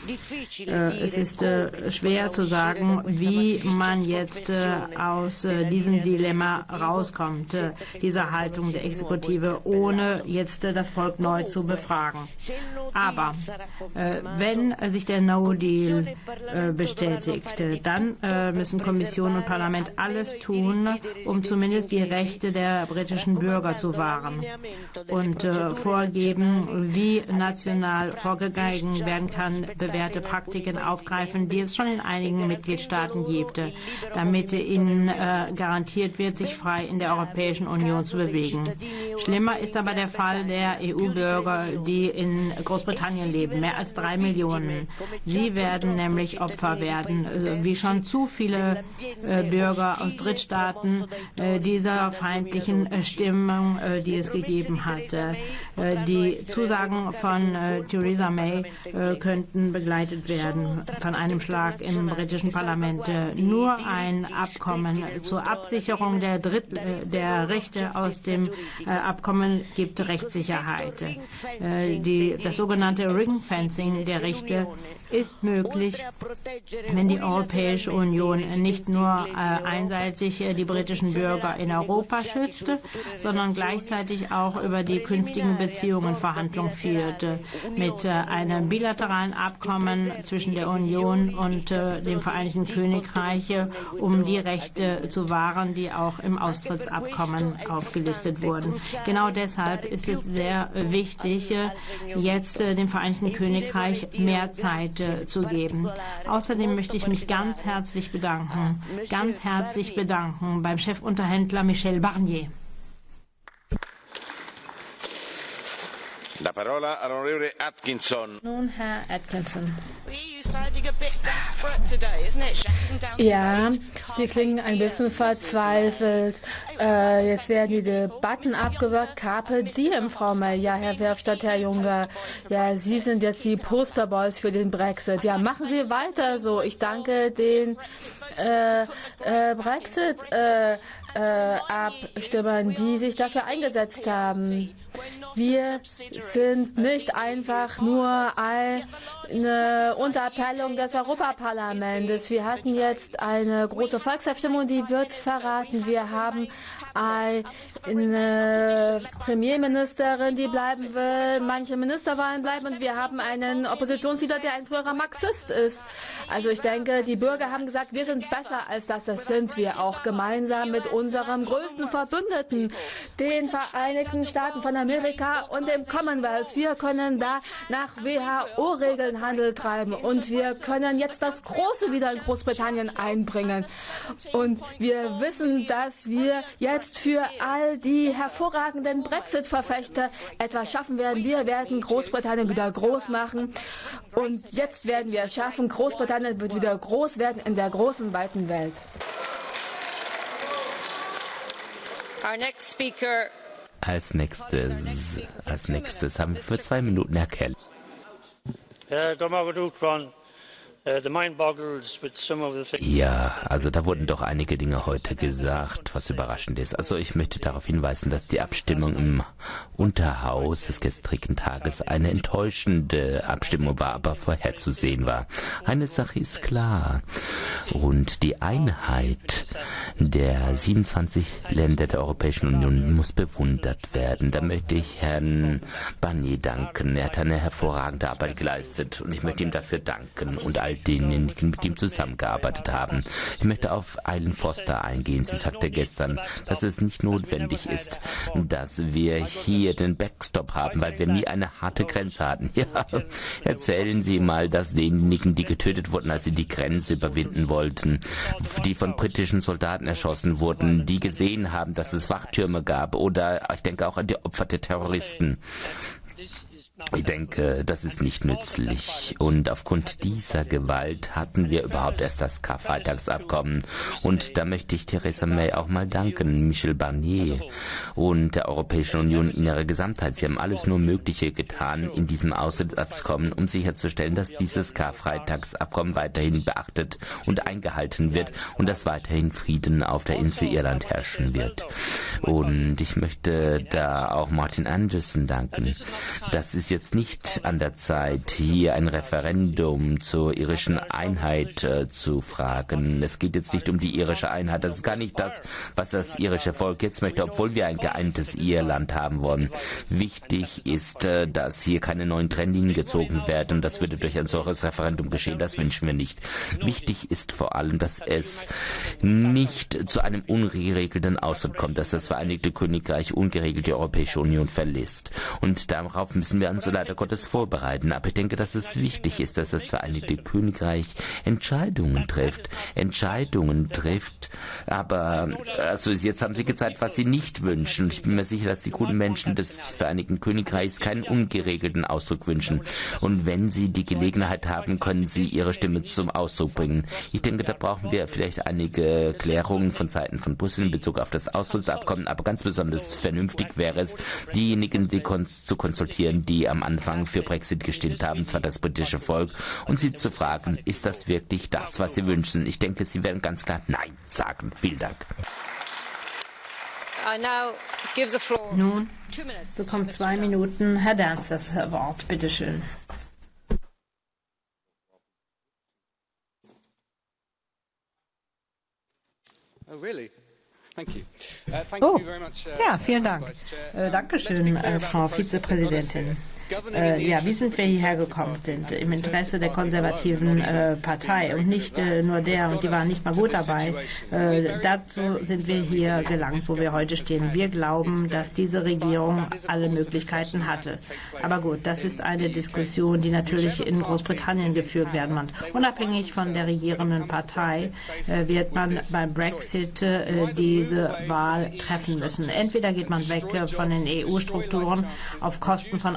Es ist schwer zu sagen, wie man jetzt aus diesem Dilemma rauskommt, dieser Haltung der Exekutive, ohne jetzt das Volk neu zu befragen. Aber wenn sich der No-Deal bestätigt, dann müssen Kommission und Parlament alles tun, um zumindest die Rechte der britischen Bürger zu wahren und vorgeben, wie national vorgegangen werden kann, bewährte Praktiken aufgreifen, die es schon in einigen Mitgliedstaaten gibt, damit ihnen garantiert wird, sich frei in der Europäischen Union zu bewegen. Schlimmer ist aber der Fall der EU-Bürger, die in Großbritannien leben, mehr als 3 Millionen. Sie werden nämlich Opfer werden, wie schon zu viele Bürger aus Drittstaaten dieser feindlichen Stimmung, die es gegeben hat. Die Zusagen von Theresa May könnten begleitet werden von einem Schlag im britischen Parlament. Nur ein Abkommen zur Absicherung der Rechte aus dem Abkommen gibt Rechtssicherheit. Das sogenannte Ring-Fencing der Rechte ist möglich, wenn die Europäische Union nicht nur einseitig die britischen Bürger in Europa schützt, sondern gleichzeitig auch über die künftigen Beziehungen Verhandlungen führt, mit einem bilateralen Abkommen zwischen der Union und dem Vereinigten Königreich, um die Rechte zu wahren, die auch im Austrittsabkommen aufgelistet wurden. Genau deshalb ist es sehr wichtig, jetzt dem Vereinigten Königreich mehr Zeit zu geben. Außerdem möchte ich mich ganz herzlich bedanken beim Chefunterhändler Michel Barnier. La parola all'onorevole Atkinson. Nun Herr Atkinson. Ja, Sie klingen ein bisschen verzweifelt. Jetzt werden die Debatten abgewürgt. Carpe diem, Frau May. Ja, Herr Verhofstadt, Herr Juncker. Ja, Sie sind jetzt die Posterboys für den Brexit. Ja, machen Sie weiter so. Ich danke den abstimmen, die sich dafür eingesetzt haben. Wir sind nicht einfach nur eine Unterabteilung des Europaparlaments. Wir hatten jetzt eine große Volksabstimmung, die wird verraten. Wir haben eine Premierministerin, die bleiben will, manche Ministerwahlen bleiben und wir haben einen Oppositionsleader, der ein früherer Marxist ist. Also ich denke, die Bürger haben gesagt, wir sind besser als das. Das sind wir auch gemeinsam mit unserem größten Verbündeten, den Vereinigten Staaten von Amerika und dem Commonwealth. Wir können da nach WHO-Regeln Handel treiben und wir können jetzt das Große wieder in Großbritannien einbringen. Und wir wissen, dass wir jetzt für all die hervorragenden Brexit-Verfechter etwas schaffen werden. Wir werden Großbritannien wieder groß machen. Und jetzt werden wir es schaffen. Großbritannien wird wieder groß werden in der großen, weiten Welt. Our next speaker. Als nächstes haben wir für 2 Minuten Herr Kelly. Ja, also da wurden doch einige Dinge heute gesagt, was überraschend ist. Also ich möchte darauf hinweisen, dass die Abstimmung im Unterhaus des gestrigen Tages eine enttäuschende Abstimmung war, aber vorherzusehen war. Eine Sache ist klar. Und die Einheit der 27 Länder der Europäischen Union muss bewundert werden. Da möchte ich Herrn Barnier danken. Er hat eine hervorragende Arbeit geleistet und ich möchte ihm dafür danken und all denen, die mit ihm zusammengearbeitet haben. Ich möchte auf Eileen Foster eingehen. Sie sagte gestern, dass es nicht notwendig ist, dass wir hier den Backstop haben, weil wir nie eine harte Grenze hatten. Ja, erzählen Sie mal, dass denjenigen, die getötet wurden, als sie die Grenze überwinden wollten, die von britischen Soldaten erschossen wurden, die gesehen haben, dass es Wachtürme gab oder ich denke auch an die Opfer der Terroristen. Ich denke, das ist nicht nützlich. Und aufgrund dieser Gewalt hatten wir überhaupt erst das Karfreitagsabkommen. Und da möchte ich Theresa May auch mal danken, Michel Barnier und der Europäischen Union in ihrer Gesamtheit. Sie haben alles nur Mögliche getan in diesem Austrittsabkommen, um sicherzustellen, dass dieses Karfreitagsabkommen weiterhin beachtet und eingehalten wird und dass weiterhin Frieden auf der Insel Irland herrschen wird. Und ich möchte da auch Martin Anderson danken. Das ist jetzt nicht an der Zeit, hier ein Referendum zur irischen Einheit zu fragen. Es geht jetzt nicht um die irische Einheit. Das ist gar nicht das, was das irische Volk jetzt möchte, obwohl wir ein geeintes Irland haben wollen. Wichtig ist, dass hier keine neuen Trennlinien gezogen werden. Das würde durch ein solches Referendum geschehen. Das wünschen wir nicht. Wichtig ist vor allem, dass es nicht zu einem ungeregelten Austritt kommt, dass das Vereinigte Königreich ungeregelt die Europäische Union verlässt. Und darauf müssen wir uns leider Gottes vorbereiten. Aber ich denke, dass es wichtig ist, dass das Vereinigte Königreich Entscheidungen trifft. Aber also jetzt haben sie gezeigt, was sie nicht wünschen. Ich bin mir sicher, dass die guten Menschen des Vereinigten Königreichs keinen ungeregelten Ausdruck wünschen. Und wenn sie die Gelegenheit haben, können sie ihre Stimme zum Ausdruck bringen. Ich denke, da brauchen wir vielleicht einige Klärungen von Seiten von Brüssel in Bezug auf das Austrittsabkommen. Aber ganz besonders vernünftig wäre es, diejenigen, die zu konsultieren, die am Anfang für Brexit gestimmt haben, zwar das britische Volk, und sie zu fragen, ist das wirklich das, was sie wünschen? Ich denke, sie werden ganz klar Nein sagen. Vielen Dank. Nun bekommt 2 Minuten Herr Dance das Wort. Bitte schön. Oh, ja, vielen Dank. Dankeschön, Frau Vizepräsidentin. Ja, wie sind wir hierher gekommen sind? Im Interesse der konservativen Partei und nicht nur der, und die waren nicht mal gut dabei. Dazu sind wir hier gelangt, wo wir heute stehen. Wir glauben, dass diese Regierung alle Möglichkeiten hatte. Aber gut, das ist eine Diskussion, die natürlich in Großbritannien geführt werden muss. Unabhängig von der regierenden Partei wird man beim Brexit diese Wahl treffen müssen. Entweder geht man weg von den EU-Strukturen auf Kosten von Arbeitsplätzen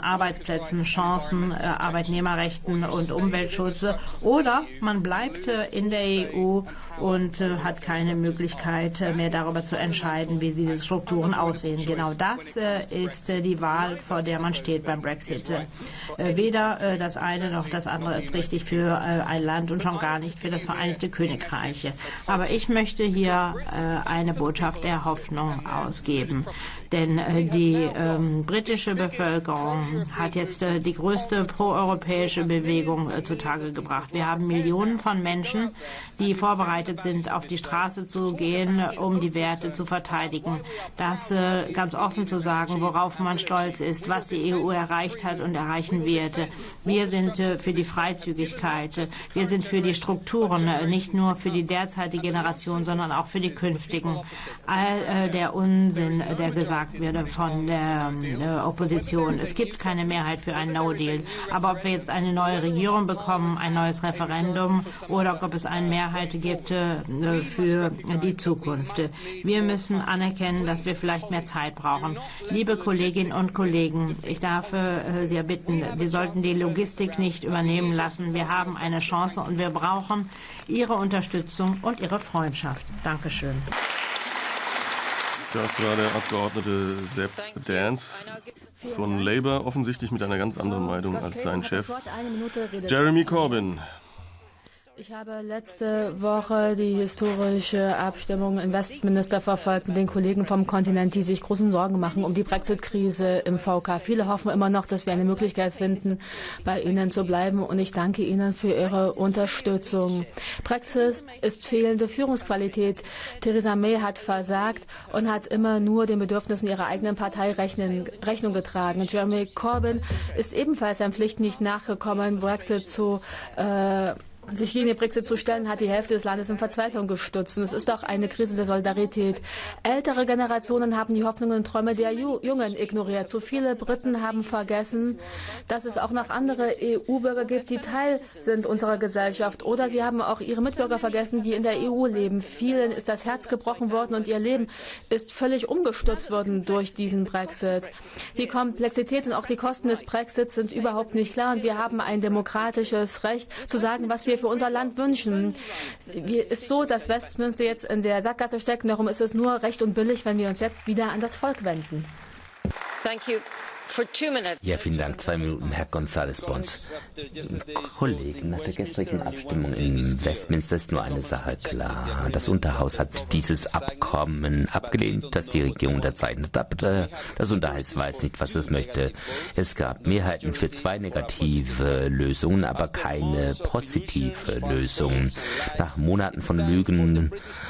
Arbeitsplätzen, Chancen, Arbeitnehmerrechten und Umweltschutz. Oder man bleibt in der EU und hat keine Möglichkeit mehr darüber zu entscheiden, wie diese Strukturen aussehen. Genau das ist die Wahl, vor der man steht beim Brexit. Weder das eine noch das andere ist richtig für ein Land und schon gar nicht für das Vereinigte Königreich. Aber ich möchte hier eine Botschaft der Hoffnung ausgeben. Denn die britische Bevölkerung hat jetzt die größte proeuropäische Bewegung zutage gebracht. Wir haben Millionen von Menschen, die vorbereitet sind, auf die Straße zu gehen, um die Werte zu verteidigen. Das ganz offen zu sagen, worauf man stolz ist, was die EU erreicht hat und erreichen wird. Wir sind für die Freizügigkeit. Wir sind für die Strukturen, nicht nur für die derzeitige Generation, sondern auch für die künftigen. All der Unsinn, der gesagt wird von der Opposition. Es gibt keine Mehrheit für einen No-Deal. Aber ob wir jetzt eine neue Regierung bekommen, ein neues Referendum oder ob es eine Mehrheit gibt für die Zukunft. Wir müssen anerkennen, dass wir vielleicht mehr Zeit brauchen. Liebe Kolleginnen und Kollegen, ich darf Sie bitten, wir sollten die Logistik nicht übernehmen lassen. Wir haben eine Chance und wir brauchen Ihre Unterstützung und Ihre Freundschaft. Dankeschön. Das war der Abgeordnete Sepp Dance von Labour, offensichtlich mit einer ganz anderen Meinung als sein Chef Jeremy Corbyn. Ich habe letzte Woche die historische Abstimmung in Westminster verfolgt mit den Kollegen vom Kontinent, die sich großen Sorgen machen um die Brexit-Krise im VK. Viele hoffen immer noch, dass wir eine Möglichkeit finden, bei ihnen zu bleiben. Und ich danke Ihnen für Ihre Unterstützung. Brexit ist fehlende Führungsqualität. Theresa May hat versagt und hat immer nur den Bedürfnissen ihrer eigenen Partei Rechnung getragen. Jeremy Corbyn ist ebenfalls seinen Pflichten nicht nachgekommen, Brexit sich gegen den Brexit zu stellen, hat die Hälfte des Landes in Verzweiflung gestürzt. Und es ist auch eine Krise der Solidarität. Ältere Generationen haben die Hoffnungen und Träume der Jungen ignoriert. So viele Briten haben vergessen, dass es auch noch andere EU-Bürger gibt, die Teil sind unserer Gesellschaft. Oder sie haben auch ihre Mitbürger vergessen, die in der EU leben. Vielen ist das Herz gebrochen worden und ihr Leben ist völlig umgestürzt worden durch diesen Brexit. Die Komplexität und auch die Kosten des Brexits sind überhaupt nicht klar. Und wir haben ein demokratisches Recht zu sagen, was wir für unser Land wünschen. Es ist so, dass Westminster jetzt in der Sackgasse steckt. Darum ist es nur recht und billig, wenn wir uns jetzt wieder an das Volk wenden. Thank you. Ja, vielen Dank. 2 Minuten, Herr González Pons. Kollegen, nach der gestrigen Abstimmung in Westminster ist nur eine Sache klar. Das Unterhaus hat dieses Abkommen abgelehnt, das die Regierung unterzeichnet hat. Aber das Unterhaus weiß nicht, was es möchte. Es gab Mehrheiten für 2 negative Lösungen, aber keine positive Lösung. Nach Monaten von Lügen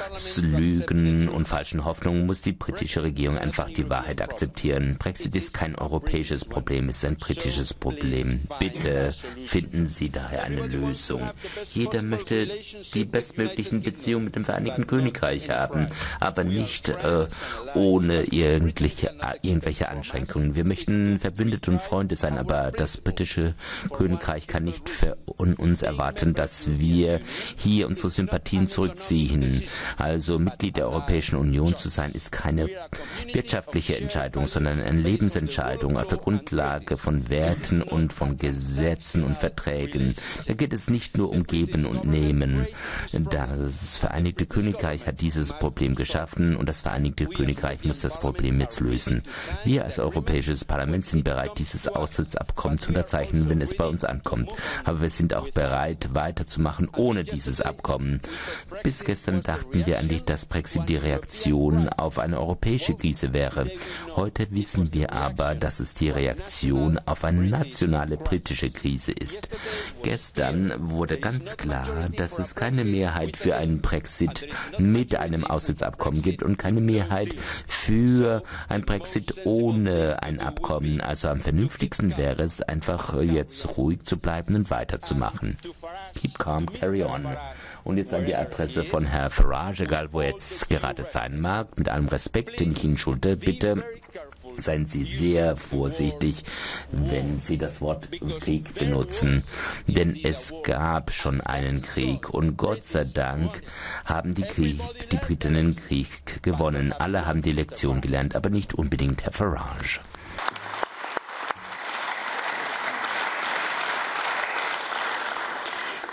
und falschen Hoffnungen muss die britische Regierung einfach die Wahrheit akzeptieren. Brexit ist kein europäisches Problem, ist ein britisches Problem. Bitte finden Sie daher eine Lösung. Jeder möchte die bestmöglichen Beziehungen mit dem Vereinigten Königreich haben, aber nicht ohne irgendwelche Einschränkungen. Wir möchten Verbündete und Freunde sein, aber das britische Königreich kann nicht von uns erwarten, dass wir hier unsere Sympathien zurückziehen. Also Mitglied der Europäischen Union zu sein, ist keine wirtschaftliche Entscheidung, sondern eine Lebensentscheidung auf der Grundlage von Werten und von Gesetzen und Verträgen. Da geht es nicht nur um Geben und Nehmen. Das Vereinigte Königreich hat dieses Problem geschaffen und das Vereinigte Königreich muss das Problem jetzt lösen. Wir als Europäisches Parlament sind bereit, dieses Austrittsabkommen zu unterzeichnen, wenn es bei uns ankommt. Aber wir sind auch bereit, weiterzumachen ohne dieses Abkommen. Bis gestern dachten wir eigentlich, dass Brexit die Reaktion auf eine europäische Krise wäre. Heute wissen wir aber, dass es die Reaktion auf eine nationale britische Krise ist. Gestern wurde ganz klar, dass es keine Mehrheit für einen Brexit mit einem Austrittsabkommen gibt und keine Mehrheit für ein Brexit ohne ein Abkommen. Also am vernünftigsten wäre es einfach jetzt ruhig zu bleiben und weiterzumachen. Keep calm, carry on. Und jetzt an die Adresse von Herrn Farage, egal wo er jetzt gerade sein mag, mit allem Respekt, den ich Ihnen schulde, bitte seien Sie sehr vorsichtig, wenn Sie das Wort Krieg benutzen, denn es gab schon einen Krieg und Gott sei Dank haben die Briten den Krieg gewonnen. Alle haben die Lektion gelernt, aber nicht unbedingt Herr Farage.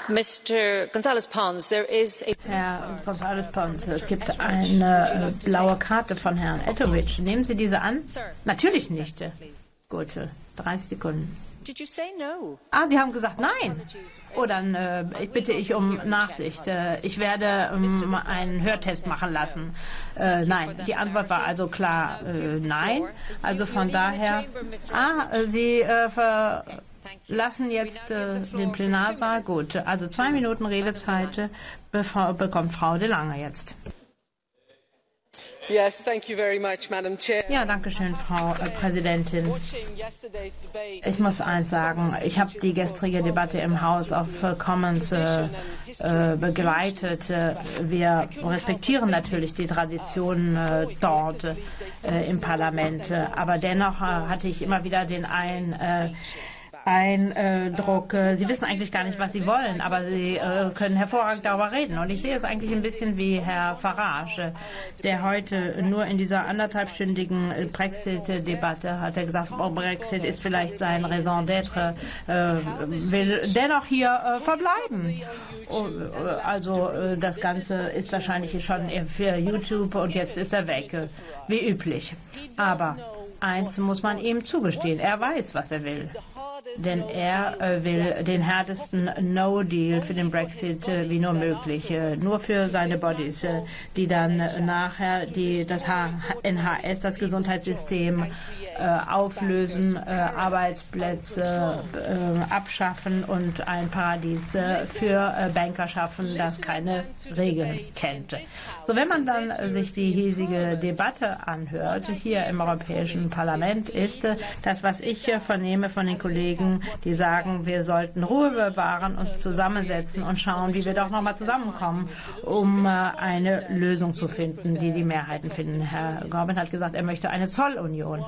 Mr. González Pons, Herr González Pons, es gibt eine blaue Karte von Herrn Etheridge. Nehmen Sie diese an? Natürlich nicht. Gut, 30 Sekunden. Ah, Sie haben gesagt nein. Oh, dann bitte ich um Nachsicht. Ich werde einen Hörtest machen lassen. Nein, die Antwort war also klar nein. Also von daher, Sie verlassen jetzt den Plenarsaal. Gut, also 2 Minuten Redezeit bekommt Frau de Lange jetzt. Yes, thank you very much, Madam Chair. Ja, danke schön, Frau Präsidentin. Ich muss eins sagen, ich habe die gestrige Debatte im House of Commons begleitet. Wir respektieren natürlich die Traditionen dort im Parlament, aber dennoch hatte ich immer wieder den Eindruck, Sie wissen eigentlich gar nicht, was Sie wollen, aber Sie können hervorragend darüber reden. Und ich sehe es eigentlich ein bisschen wie Herr Farage, der heute nur in dieser 1,5-stündigen Brexit-Debatte hat er gesagt, Brexit ist vielleicht sein Raison d'être, will dennoch hier verbleiben. Also das Ganze ist wahrscheinlich schon für YouTube und jetzt ist er weg, wie üblich. Aber eins muss man ihm zugestehen, er weiß, was er will. Denn er will den härtesten No-Deal für den Brexit wie nur möglich. Nur für seine Bodies, die dann nachher das NHS, das Gesundheitssystem, auflösen, Arbeitsplätze abschaffen und ein Paradies für Banker schaffen, das keine Regeln kennt. So, wenn man dann sich die hiesige Debatte anhört, hier im Europäischen Parlament, ist das, was ich vernehme von den Kollegen, die sagen, wir sollten Ruhe bewahren, uns zusammensetzen und schauen, wie wir doch nochmal zusammenkommen, um eine Lösung zu finden, die die Mehrheiten finden. Herr Corbyn hat gesagt, er möchte eine Zollunion.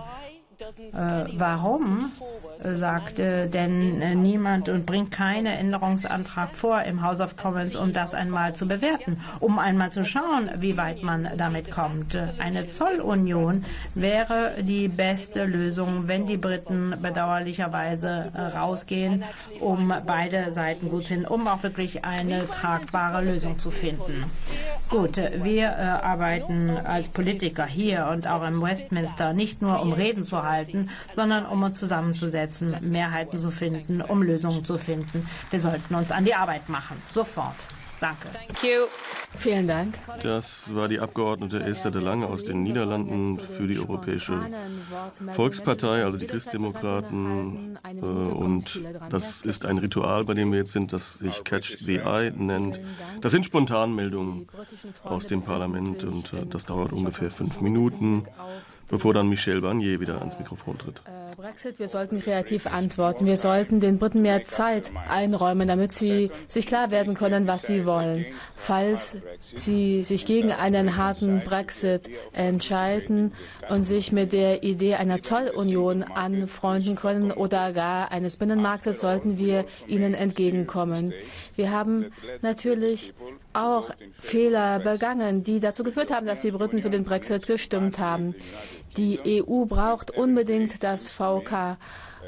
Warum, sagt denn niemand und bringt keinen Änderungsantrag vor im House of Commons, um das einmal zu bewerten, um einmal zu schauen, wie weit man damit kommt. Eine Zollunion wäre die beste Lösung, wenn die Briten bedauerlicherweise rausgehen, um beide Seiten gut hin, um auch wirklich eine tragbare Lösung zu finden. Gut, wir arbeiten als Politiker hier und auch im Westminster nicht nur um Reden zu halten, sondern um uns zusammenzusetzen, Mehrheiten zu finden, um Lösungen zu finden. Wir sollten uns an die Arbeit machen. Sofort. Danke. Vielen Dank. Das war die Abgeordnete Esther de Lange aus den Niederlanden für die Europäische Volkspartei, also die Christdemokraten. Und das ist ein Ritual, bei dem wir jetzt sind, das sich Catch the Eye nennt. Das sind Spontanmeldungen aus dem Parlament und das dauert ungefähr 5 Minuten, bevor dann Michel Barnier wieder ans Mikrofon tritt. Brexit, wir sollten kreativ antworten. Wir sollten den Briten mehr Zeit einräumen, damit sie sich klar werden können, was sie wollen. Falls sie sich gegen einen harten Brexit entscheiden und sich mit der Idee einer Zollunion anfreunden können oder gar eines Binnenmarktes, sollten wir ihnen entgegenkommen. Wir haben natürlich auch Fehler begangen, die dazu geführt haben, dass die Briten für den Brexit gestimmt haben. Die EU braucht unbedingt das VK.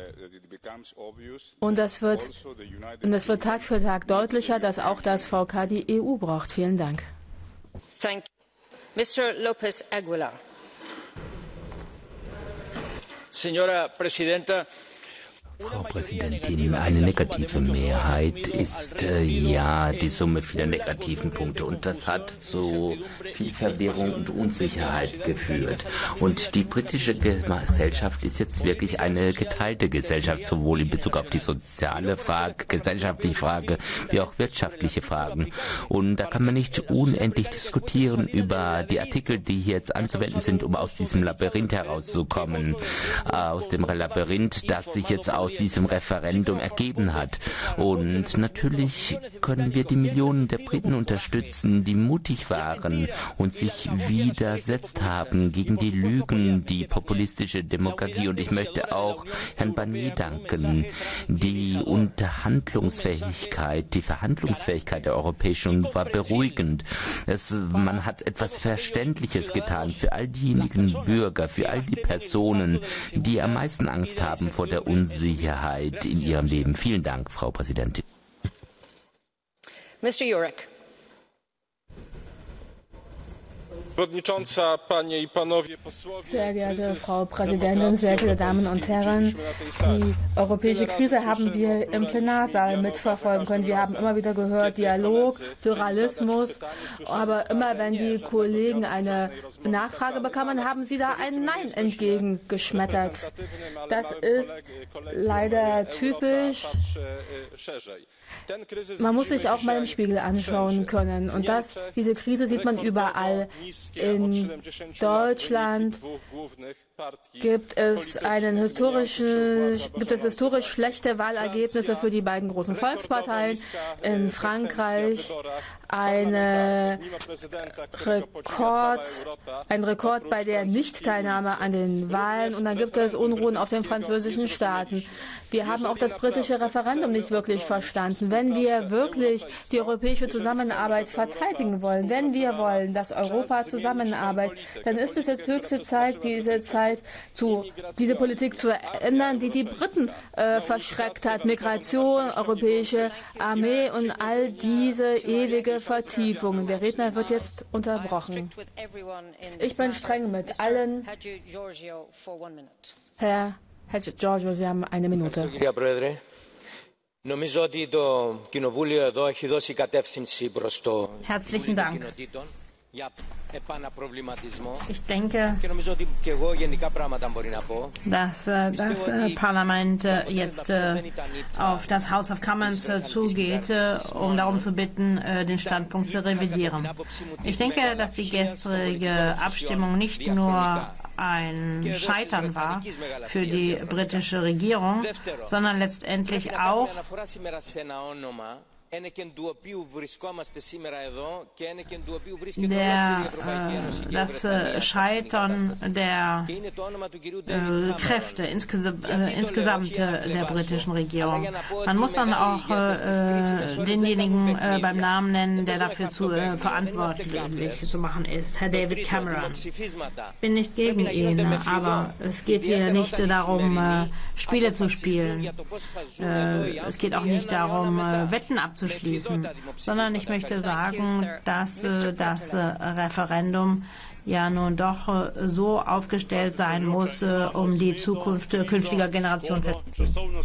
Und es wird Tag für Tag deutlicher, dass auch das VK die EU braucht. Vielen Dank. Thank you. Mr. López Aguilar. Señora Presidenta, Frau Präsidentin, eine negative Mehrheit ist die Summe vieler negativen Punkte und das hat zu viel Verwirrung und Unsicherheit geführt. Und die britische Gesellschaft ist jetzt wirklich eine geteilte Gesellschaft, sowohl in Bezug auf die soziale Frage, gesellschaftliche Frage, wie auch wirtschaftliche Fragen. Und da kann man nicht unendlich diskutieren über die Artikel, die hier jetzt anzuwenden sind, um aus diesem Labyrinth herauszukommen. Aus dem Labyrinth, das sich jetzt aus diesem Referendum ergeben hat. Und natürlich können wir die Millionen der Briten unterstützen, die mutig waren und sich widersetzt haben gegen die Lügen, die populistische Demagogie. Und ich möchte auch Herrn Barnier danken. Die Unterhandlungsfähigkeit, die Verhandlungsfähigkeit der Europäischen Union war beruhigend. Man hat etwas Verständliches getan für all diejenigen Bürger, für all die Personen, die am meisten Angst haben vor der Unsicherheit in ihrem Leben. Vielen Dank, Frau Präsidentin. Mr. Jurek. Sehr geehrte Frau Präsidentin, sehr geehrte Damen und Herren, die europäische Krise haben wir im Plenarsaal mitverfolgen können. Wir haben immer wieder gehört, Dialog, Pluralismus, aber immer wenn die Kollegen eine Nachfrage bekamen, haben sie da ein Nein entgegengeschmettert. Das ist leider typisch. Man muss sich auch mal im Spiegel anschauen können. Und diese Krise sieht man überall. In Deutschland gibt es historisch schlechte Wahlergebnisse für die beiden großen Volksparteien. In Frankreich ein Rekord bei der Nichtteilnahme an den Wahlen. Und dann gibt es Unruhen auf den französischen Staaten. Wir haben auch das britische Referendum nicht wirklich verstanden. Wenn wir wirklich die europäische Zusammenarbeit verteidigen wollen, wenn wir wollen, dass Europa zusammenarbeitet, dann ist es jetzt höchste Zeit, diese Politik zu ändern, die die Briten verschreckt hat. Migration, europäische Armee und all diese ewige Vertiefung. Der Redner wird jetzt unterbrochen. Ich bin streng mit allen. Herr Giorgio, Sie haben eine Minute. Herzlichen Dank. Ich denke, dass das Parlament jetzt auf das House of Commons zugeht, um darum zu bitten, den Standpunkt zu revidieren. Ich denke, dass die gestrige Abstimmung nicht nur ein Scheitern war für die britische Regierung, sondern letztendlich auch das Scheitern der Kräfte insgesamt der britischen Regierung. Man muss dann auch denjenigen beim Namen nennen, der dafür verantwortlich zu machen ist, Herr David Cameron. Ich bin nicht gegen ihn, aber es geht hier nicht darum, Spiele zu spielen. Es geht auch nicht darum, Wetten abzuschließen, sondern ich möchte sagen, dass das Referendum ja nun doch so aufgestellt sein muss, um die Zukunft künftiger Generationen festzustellen.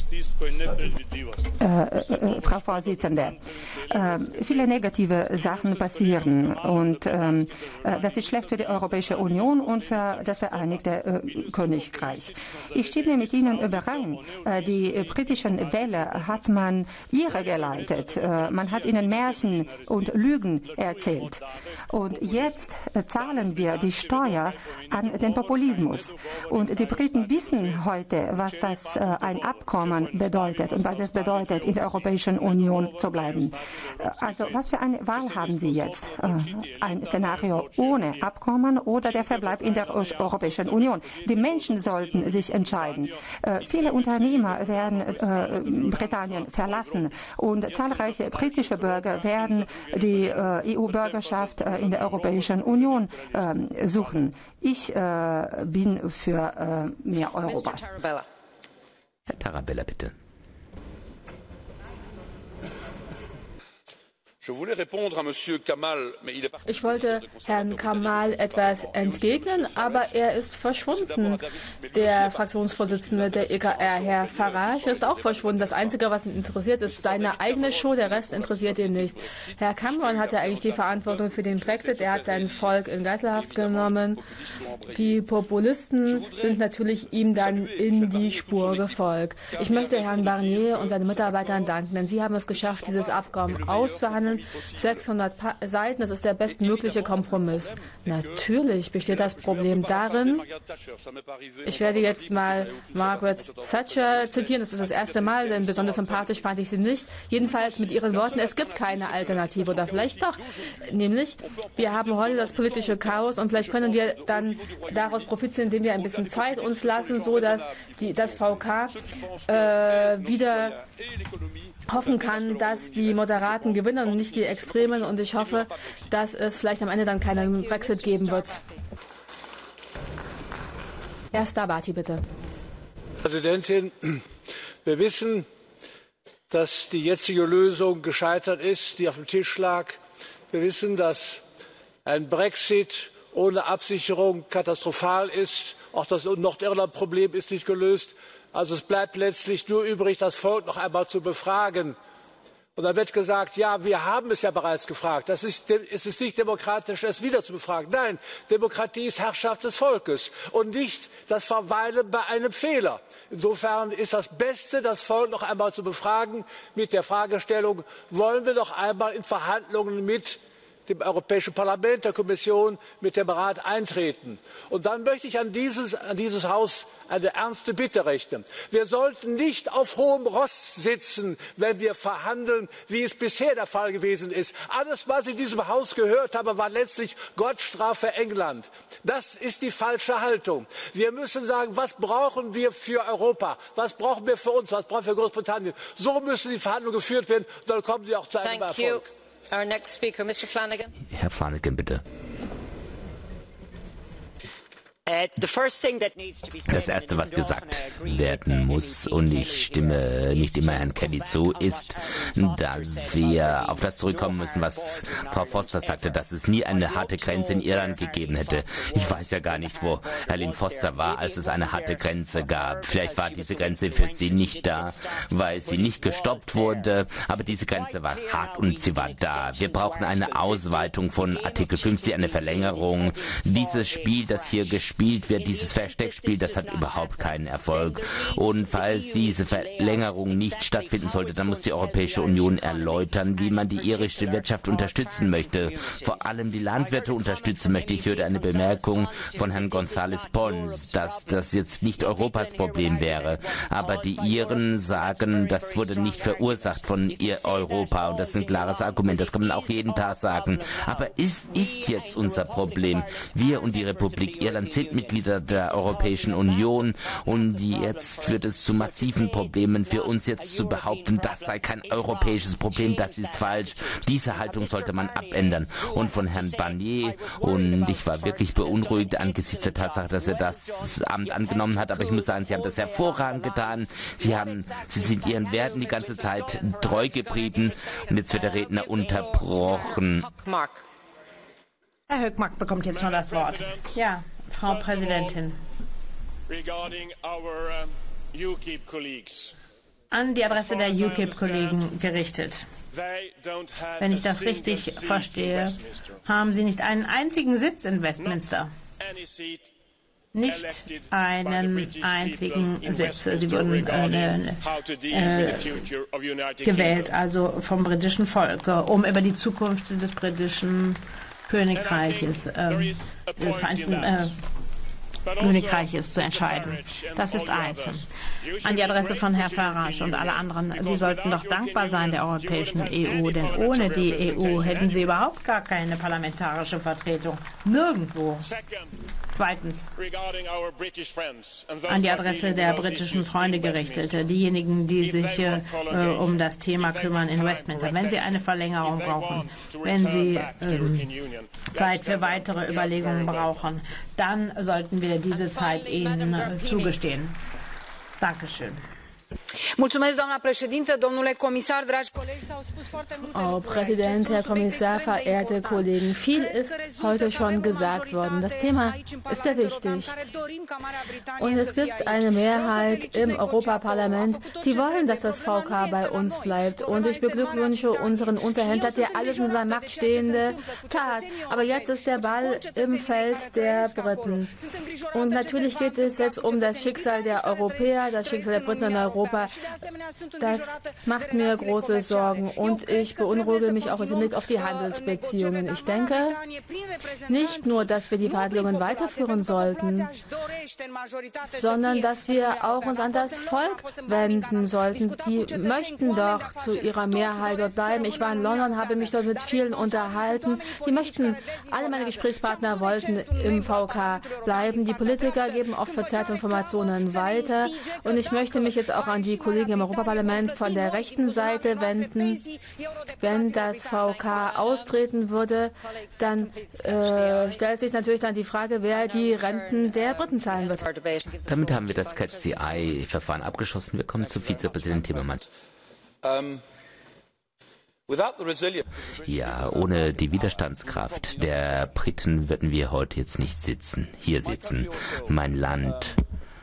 Frau Vorsitzende, viele negative Sachen passieren und das ist schlecht für die Europäische Union und für das Vereinigte Königreich. Ich stimme mit Ihnen überein. Die britischen Wähler hat man irregeleitet. Man hat ihnen Märchen und Lügen erzählt. Und jetzt zahlen wir die Steuer an den Populismus. Und die Briten wissen heute, was das ein Abkommen bedeutet und was es bedeutet, in der Europäischen Union zu bleiben. Also was für eine Wahl haben Sie jetzt? Ein Szenario ohne Abkommen oder der Verbleib in der Europäischen Union? Die Menschen sollten sich entscheiden. Viele Unternehmer werden Britannien verlassen und zahlreiche britische Bürger werden die EU-Bürgerschaft in der Europäischen Union suchen. Ich bin für mehr Europa. Herr Tarabella, bitte. Ich wollte Herrn Kamal etwas entgegnen, aber er ist verschwunden. Der Fraktionsvorsitzende der EKR, Herr Farage, ist auch verschwunden. Das Einzige, was ihn interessiert, ist seine eigene Show. Der Rest interessiert ihn nicht. Herr Cameron hatte eigentlich die Verantwortung für den Brexit. Er hat sein Volk in Geiselhaft genommen. Die Populisten sind natürlich ihm dann in die Spur gefolgt. Ich möchte Herrn Barnier und seinen Mitarbeitern danken, denn sie haben es geschafft, dieses Abkommen auszuhandeln. 600 Seiten, das ist der bestmögliche Kompromiss. Natürlich besteht das Problem darin, ich werde jetzt mal Margaret Thatcher zitieren, das ist das erste Mal, denn besonders sympathisch fand ich sie nicht. Jedenfalls mit ihren Worten, es gibt keine Alternative oder vielleicht doch. Nämlich, wir haben heute das politische Chaos und vielleicht können wir dann daraus profitieren, indem wir ein bisschen Zeit uns lassen, so dass das VK wieder hoffen kann, dass die Moderaten gewinnen und nicht die Extremen. Und ich hoffe, dass es vielleicht am Ende dann keinen Brexit geben wird. Herr Starbatty, bitte. Präsidentin, wir wissen, dass die jetzige Lösung gescheitert ist, die auf dem Tisch lag. Wir wissen, dass ein Brexit ohne Absicherung katastrophal ist. Auch das Nordirland-Problem ist nicht gelöst. Also es bleibt letztlich nur übrig, das Volk noch einmal zu befragen. Und dann wird gesagt, ja, wir haben es ja bereits gefragt. Es ist nicht demokratisch, es wieder zu befragen. Nein, Demokratie ist Herrschaft des Volkes und nicht das Verweilen bei einem Fehler. Insofern ist das Beste, das Volk noch einmal zu befragen mit der Fragestellung, wollen wir noch einmal in Verhandlungen mit dem Europäischen Parlament, der Kommission, mit dem Rat eintreten. Und dann möchte ich an dieses Haus eine ernste Bitte richten. Wir sollten nicht auf hohem Ross sitzen, wenn wir verhandeln, wie es bisher der Fall gewesen ist. Alles, was ich in diesem Haus gehört habe, war letztlich Gott strafe England. Das ist die falsche Haltung. Wir müssen sagen, was brauchen wir für Europa? Was brauchen wir für uns? Was brauchen wir für Großbritannien? So müssen die Verhandlungen geführt werden. Dann kommen sie auch zu einem Erfolg. Our next speaker, Mr. Flanagan. Herr Flanagan, bitte. Das Erste, was gesagt werden muss, und ich stimme nicht immer Herrn Kelly zu, ist, dass wir auf das zurückkommen müssen, was Frau Foster sagte, dass es nie eine harte Grenze in Irland gegeben hätte. Ich weiß ja gar nicht, wo Herr Lynn Foster war, als es eine harte Grenze gab. Vielleicht war diese Grenze für sie nicht da, weil sie nicht gestoppt wurde, aber diese Grenze war hart und sie war da. Wir brauchen eine Ausweitung von Artikel 50, eine Verlängerung. Dieses Spiel, das hier gespielt wird, dieses Versteckspiel, das hat überhaupt keinen Erfolg. Und falls diese Verlängerung nicht stattfinden sollte, dann muss die Europäische Union erläutern, wie man die irische Wirtschaft unterstützen möchte. Vor allem die Landwirte unterstützen möchte. Ich hörte eine Bemerkung von Herrn González Pons, dass das jetzt nicht Europas Problem wäre. Aber die Iren sagen, das wurde nicht verursacht von Europa. Und das ist ein klares Argument. Das kann man auch jeden Tag sagen. Aber ist jetzt unser Problem. Wir und die Republik Irland sind Mitglieder der Europäischen Union und jetzt wird es zu massiven Problemen für uns jetzt zu behaupten, das sei kein europäisches Problem, das ist falsch. Diese Haltung sollte man abändern. Und von Herrn Barnier, und ich war wirklich beunruhigt angesichts der Tatsache, dass er das Amt angenommen hat, aber ich muss sagen, Sie haben das hervorragend getan. Sie sind Ihren Werten die ganze Zeit treu geblieben und jetzt wird der Redner unterbrochen. Herr Hökmark bekommt jetzt noch das Wort. Ja. Frau Präsidentin, an die Adresse der UKIP-Kollegen gerichtet. Wenn ich das richtig verstehe, haben Sie nicht einen einzigen Sitz in Westminster. Nicht einen einzigen Sitz. Sie wurden gewählt, also vom britischen Volk, um über die Zukunft des britischen Königreiches, des Vereinigten Königreiches zu entscheiden. Das ist eins. An die Adresse von Herrn Farage und alle anderen, Sie sollten doch dankbar sein der Europäischen EU, denn ohne die EU hätten Sie überhaupt gar keine parlamentarische Vertretung. Nirgendwo. Zweitens, an die Adresse der britischen Freunde gerichtet, diejenigen, die sich um das Thema kümmern in Westminster. Wenn Sie eine Verlängerung brauchen, wenn Sie Zeit für weitere Überlegungen brauchen, dann sollten wir diese Zeit Ihnen zugestehen. Dankeschön. Doamna președintă, domnule comisar, dragi colegi, s-au spus foarte multe Frau Präsident, Herr Kommissar, verehrte Kollegen, viel ist heute schon gesagt worden. Das Thema ist sehr wichtig. Und es gibt eine Mehrheit im Europaparlament, die wollen, dass das VK bei uns bleibt. Und ich beglückwünsche unseren Unterhändler, der alles in seiner Macht Stehende tat. Aber jetzt ist der Ball im Feld der Briten. Und natürlich geht es jetzt um das Schicksal der Europäer, das Schicksal der Briten in Europa. Das macht mir große Sorgen und ich beunruhige mich auch mit Blick auf die Handelsbeziehungen. Ich denke nicht nur, dass wir die Verhandlungen weiterführen sollten, sondern dass wir auch uns an das Volk wenden sollten. Die möchten doch zu ihrer Mehrheit dort bleiben. Ich war in London, habe mich dort mit vielen unterhalten. Die möchten, alle meine Gesprächspartner wollten im VK bleiben. Die Politiker geben oft verzerrte Informationen weiter und ich möchte mich jetzt auch an die Kollegen im Europaparlament von der rechten Seite wenden. Wenn das VK austreten würde, dann stellt sich natürlich dann die Frage, wer die Renten der Briten zahlen wird. Damit haben wir das Catch-the-Eye-Verfahren abgeschlossen. Wir kommen zu Vizepräsident Timmermans. Ja, ohne die Widerstandskraft der Briten würden wir heute jetzt nicht hier sitzen. Mein Land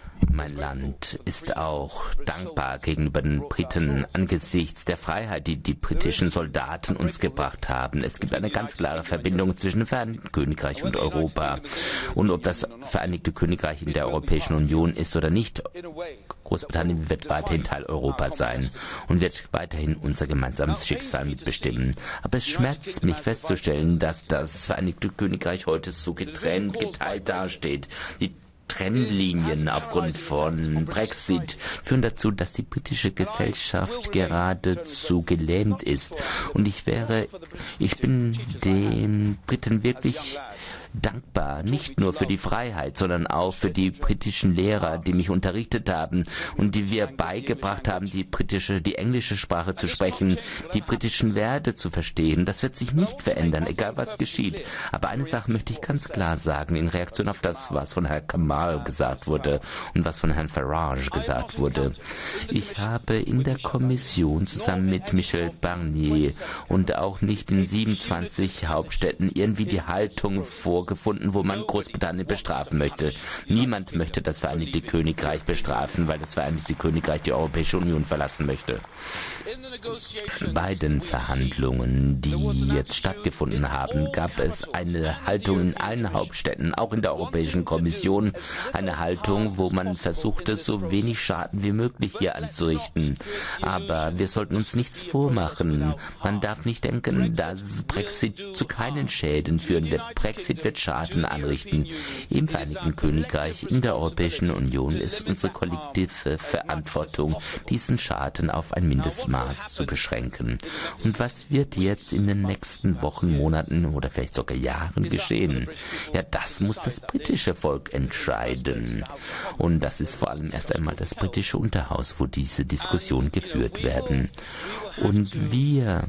ist auch dankbar gegenüber den Briten angesichts der Freiheit, die die britischen Soldaten uns gebracht haben. Es gibt eine ganz klare Verbindung zwischen dem Vereinigten Königreich und Europa. Und ob das Vereinigte Königreich in der Europäischen Union ist oder nicht, Großbritannien wird weiterhin Teil Europas sein und wird weiterhin unser gemeinsames Schicksal mitbestimmen. Aber es schmerzt mich festzustellen, dass das Vereinigte Königreich heute so geteilt dasteht. Die Trennlinien aufgrund von Brexit führen dazu, dass die britische Gesellschaft geradezu gelähmt ist. Und ich bin den Briten wirklich dankbar, nicht nur für die Freiheit, sondern auch für die britischen Lehrer, die mich unterrichtet haben und die wir beigebracht haben, die englische Sprache zu sprechen, die britischen Werte zu verstehen. Das wird sich nicht verändern, egal was geschieht. Aber eine Sache möchte ich ganz klar sagen, in Reaktion auf das, was von Herrn Kamal gesagt wurde und was von Herrn Farage gesagt wurde. Ich habe in der Kommission zusammen mit Michel Barnier und auch nicht in 27 Hauptstädten irgendwie die Haltung vorgefunden, wo man Großbritannien bestrafen möchte. Niemand möchte das Vereinigte Königreich bestrafen, weil das Vereinigte Königreich die Europäische Union verlassen möchte. Bei den Verhandlungen, die jetzt stattgefunden haben, gab es eine Haltung in allen Hauptstädten, auch in der Europäischen Kommission, eine Haltung, wo man versuchte, so wenig Schaden wie möglich hier anzurichten. Aber wir sollten uns nichts vormachen. Man darf nicht denken, dass Brexit zu keinen Schäden führen. Der Brexit wird Schaden anrichten. Im Vereinigten Königreich, in der Europäischen Union ist unsere kollektive Verantwortung, diesen Schaden auf ein Mindestmaß zu beschränken. Und was wird jetzt in den nächsten Wochen, Monaten oder vielleicht sogar Jahren geschehen? Ja, das muss das britische Volk entscheiden. Und das ist vor allem erst einmal das britische Unterhaus, wo diese Diskussionen geführt werden. Und wir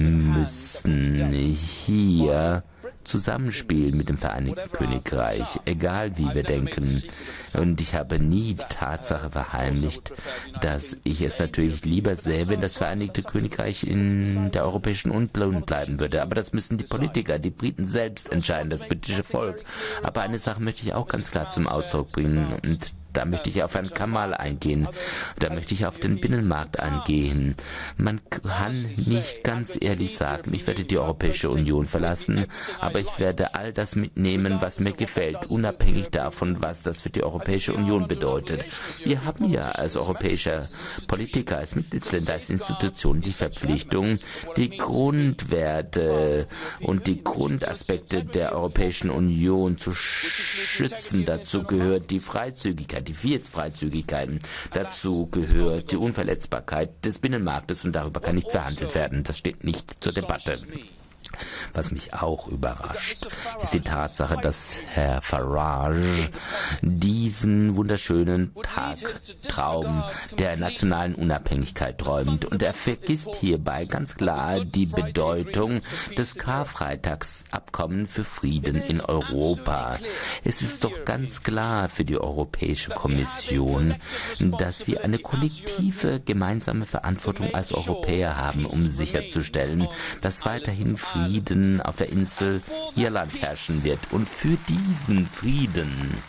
müssen hier zusammenspielen mit dem Vereinigten Königreich, egal wie wir denken. Und ich habe nie die Tatsache verheimlicht, dass ich es natürlich lieber sähe, wenn das Vereinigte Königreich in der Europäischen Union bleiben würde. Aber das müssen die Politiker, die Briten selbst entscheiden, das britische Volk. Aber eine Sache möchte ich auch ganz klar zum Ausdruck bringen, und da möchte ich auf Herrn Kamal eingehen. Da möchte ich auf den Binnenmarkt eingehen. Man kann nicht ganz ehrlich sagen, ich werde die Europäische Union verlassen, aber ich werde all das mitnehmen, was mir gefällt, unabhängig davon, was das für die Europäische Union bedeutet. Wir haben ja als europäischer Politiker, als Mitgliedsländer, als Institution die Verpflichtung, die Grundwerte und die Grundaspekte der Europäischen Union zu schützen. Dazu gehört die Freizügigkeit, die 4 Freizügigkeiten. Dazu gehört die Unverletzbarkeit des Binnenmarktes, und darüber kann nicht verhandelt werden. Das steht nicht zur Debatte. Was mich auch überrascht, ist die Tatsache, dass Herr Farage diesen wunderschönen Tagtraum der nationalen Unabhängigkeit träumt. Und er vergisst hierbei ganz klar die Bedeutung des Karfreitagsabkommens für Frieden in Europa. Es ist doch ganz klar für die Europäische Kommission, dass wir eine kollektive gemeinsame Verantwortung als Europäer haben, um sicherzustellen, dass weiterhin Frieden auf der Insel Irland herrschen wird. Und für diesen Frieden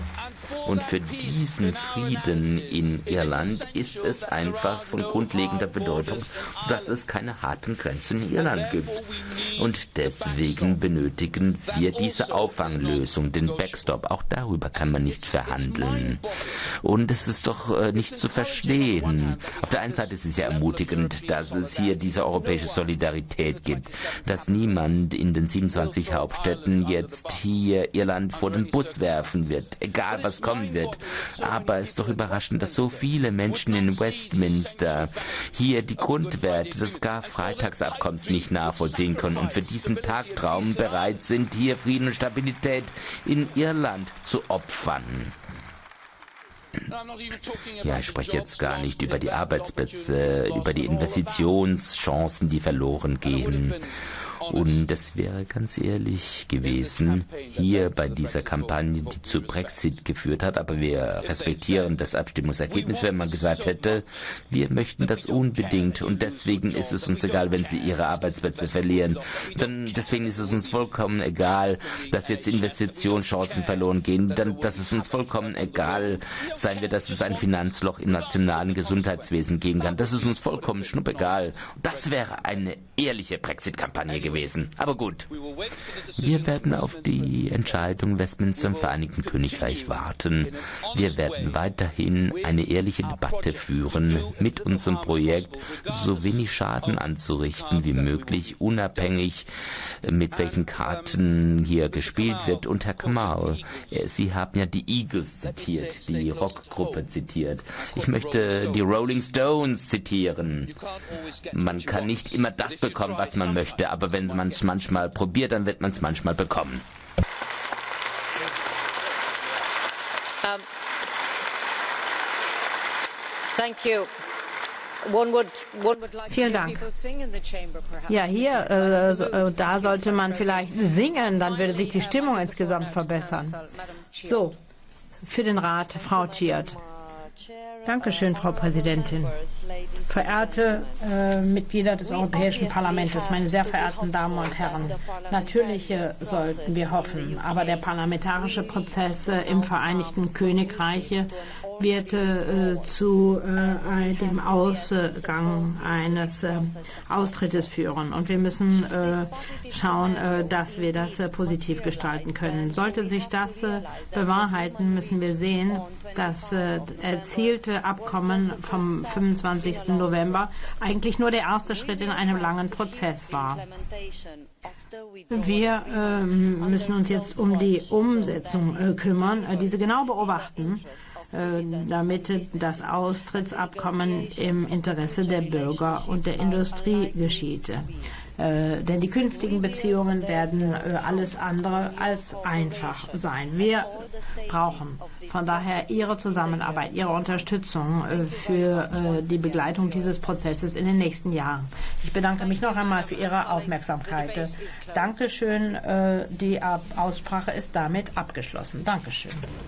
in Irland ist es einfach von grundlegender Bedeutung, dass es keine harten Grenzen in Irland gibt. Und deswegen benötigen wir diese Auffanglösung, den Backstop. Auch darüber kann man nicht verhandeln. Und es ist doch nicht zu verstehen. Auf der einen Seite ist es ja ermutigend, dass es hier diese europäische Solidarität gibt, dass niemand in den 27 Hauptstädten jetzt hier Irland vor den Bus werfen wird, egal was kommen wird. Aber es ist doch überraschend, dass so viele Menschen in Westminster hier die Grundwerte des Karfreitagsabkommens nicht nachvollziehen können und für diesen Tagtraum bereit sind, hier Frieden und Stabilität in Irland zu opfern. Ja, ich spreche jetzt gar nicht über die Arbeitsplätze, über die Investitionschancen, die verloren gehen. Und es wäre ganz ehrlich gewesen, hier bei dieser Kampagne, die zu Brexit geführt hat, aber wir respektieren das Abstimmungsergebnis, wenn man gesagt hätte, wir möchten das unbedingt und deswegen ist es uns egal, wenn sie ihre Arbeitsplätze verlieren. Deswegen ist es uns vollkommen egal, dass jetzt Investitionschancen verloren gehen. Dass es uns vollkommen egal sein wird, dass es ein Finanzloch im nationalen Gesundheitswesen geben kann. Das ist uns vollkommen schnuppegal. Das wäre eine ehrliche Brexit-Kampagne gewesen. Aber gut, wir werden auf die Entscheidung Westminster im Vereinigten Königreich warten. Wir werden weiterhin eine ehrliche Debatte führen, mit unserem Projekt so wenig Schaden anzurichten wie möglich, unabhängig mit welchen Karten hier gespielt wird. Und Herr Kamau, Sie haben ja die Eagles zitiert, die Rockgruppe zitiert. Ich möchte die Rolling Stones zitieren. Man kann nicht immer das bekommen, was man möchte, aber wenn man es manchmal probiert, dann wird man es manchmal bekommen. Thank you. Vielen Dank. Ja, hier, da sollte man vielleicht singen, dann würde sich die Stimmung insgesamt verbessern. So, für den Rat, Frau Chiat. Dankeschön, Frau Präsidentin. Verehrte Mitglieder des Europäischen Parlaments, meine sehr verehrten Damen und Herren, natürlich sollten wir hoffen, aber der parlamentarische Prozess im Vereinigten Königreich wird zu dem Ausgang eines Austrittes führen. Und wir müssen schauen, dass wir das positiv gestalten können. Sollte sich das bewahrheiten, müssen wir sehen, das erzielte Abkommen vom 25. November eigentlich nur der erste Schritt in einem langen Prozess war. Wir müssen uns jetzt um die Umsetzung kümmern, diese genau beobachten, damit das Austrittsabkommen im Interesse der Bürger und der Industrie geschieht. Denn die künftigen Beziehungen werden alles andere als einfach sein. Wir brauchen von daher Ihre Zusammenarbeit, Ihre Unterstützung für die Begleitung dieses Prozesses in den nächsten Jahren. Ich bedanke mich noch einmal für Ihre Aufmerksamkeit. Dankeschön. Die Aussprache ist damit abgeschlossen. Dankeschön.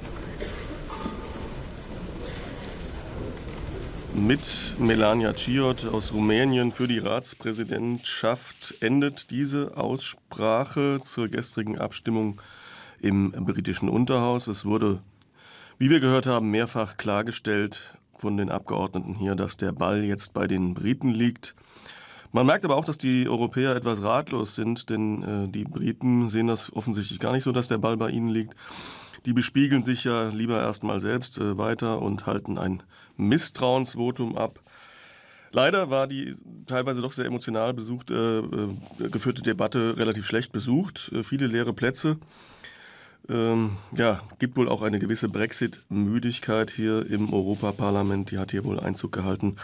Mit Melania Chiot aus Rumänien für die Ratspräsidentschaft endet diese Aussprache zur gestrigen Abstimmung im britischen Unterhaus. Es wurde, wie wir gehört haben, mehrfach klargestellt von den Abgeordneten hier, dass der Ball jetzt bei den Briten liegt. Man merkt aber auch, dass die Europäer etwas ratlos sind, denn die Briten sehen das offensichtlich gar nicht so, dass der Ball bei ihnen liegt. Die bespiegeln sich ja lieber erstmal selbst weiter und halten ein Misstrauensvotum ab. Leider war die teilweise doch sehr emotional geführte Debatte relativ schlecht besucht. Viele leere Plätze. Gibt wohl auch eine gewisse Brexit-Müdigkeit hier im Europaparlament. Die hat hier wohl Einzug gehalten.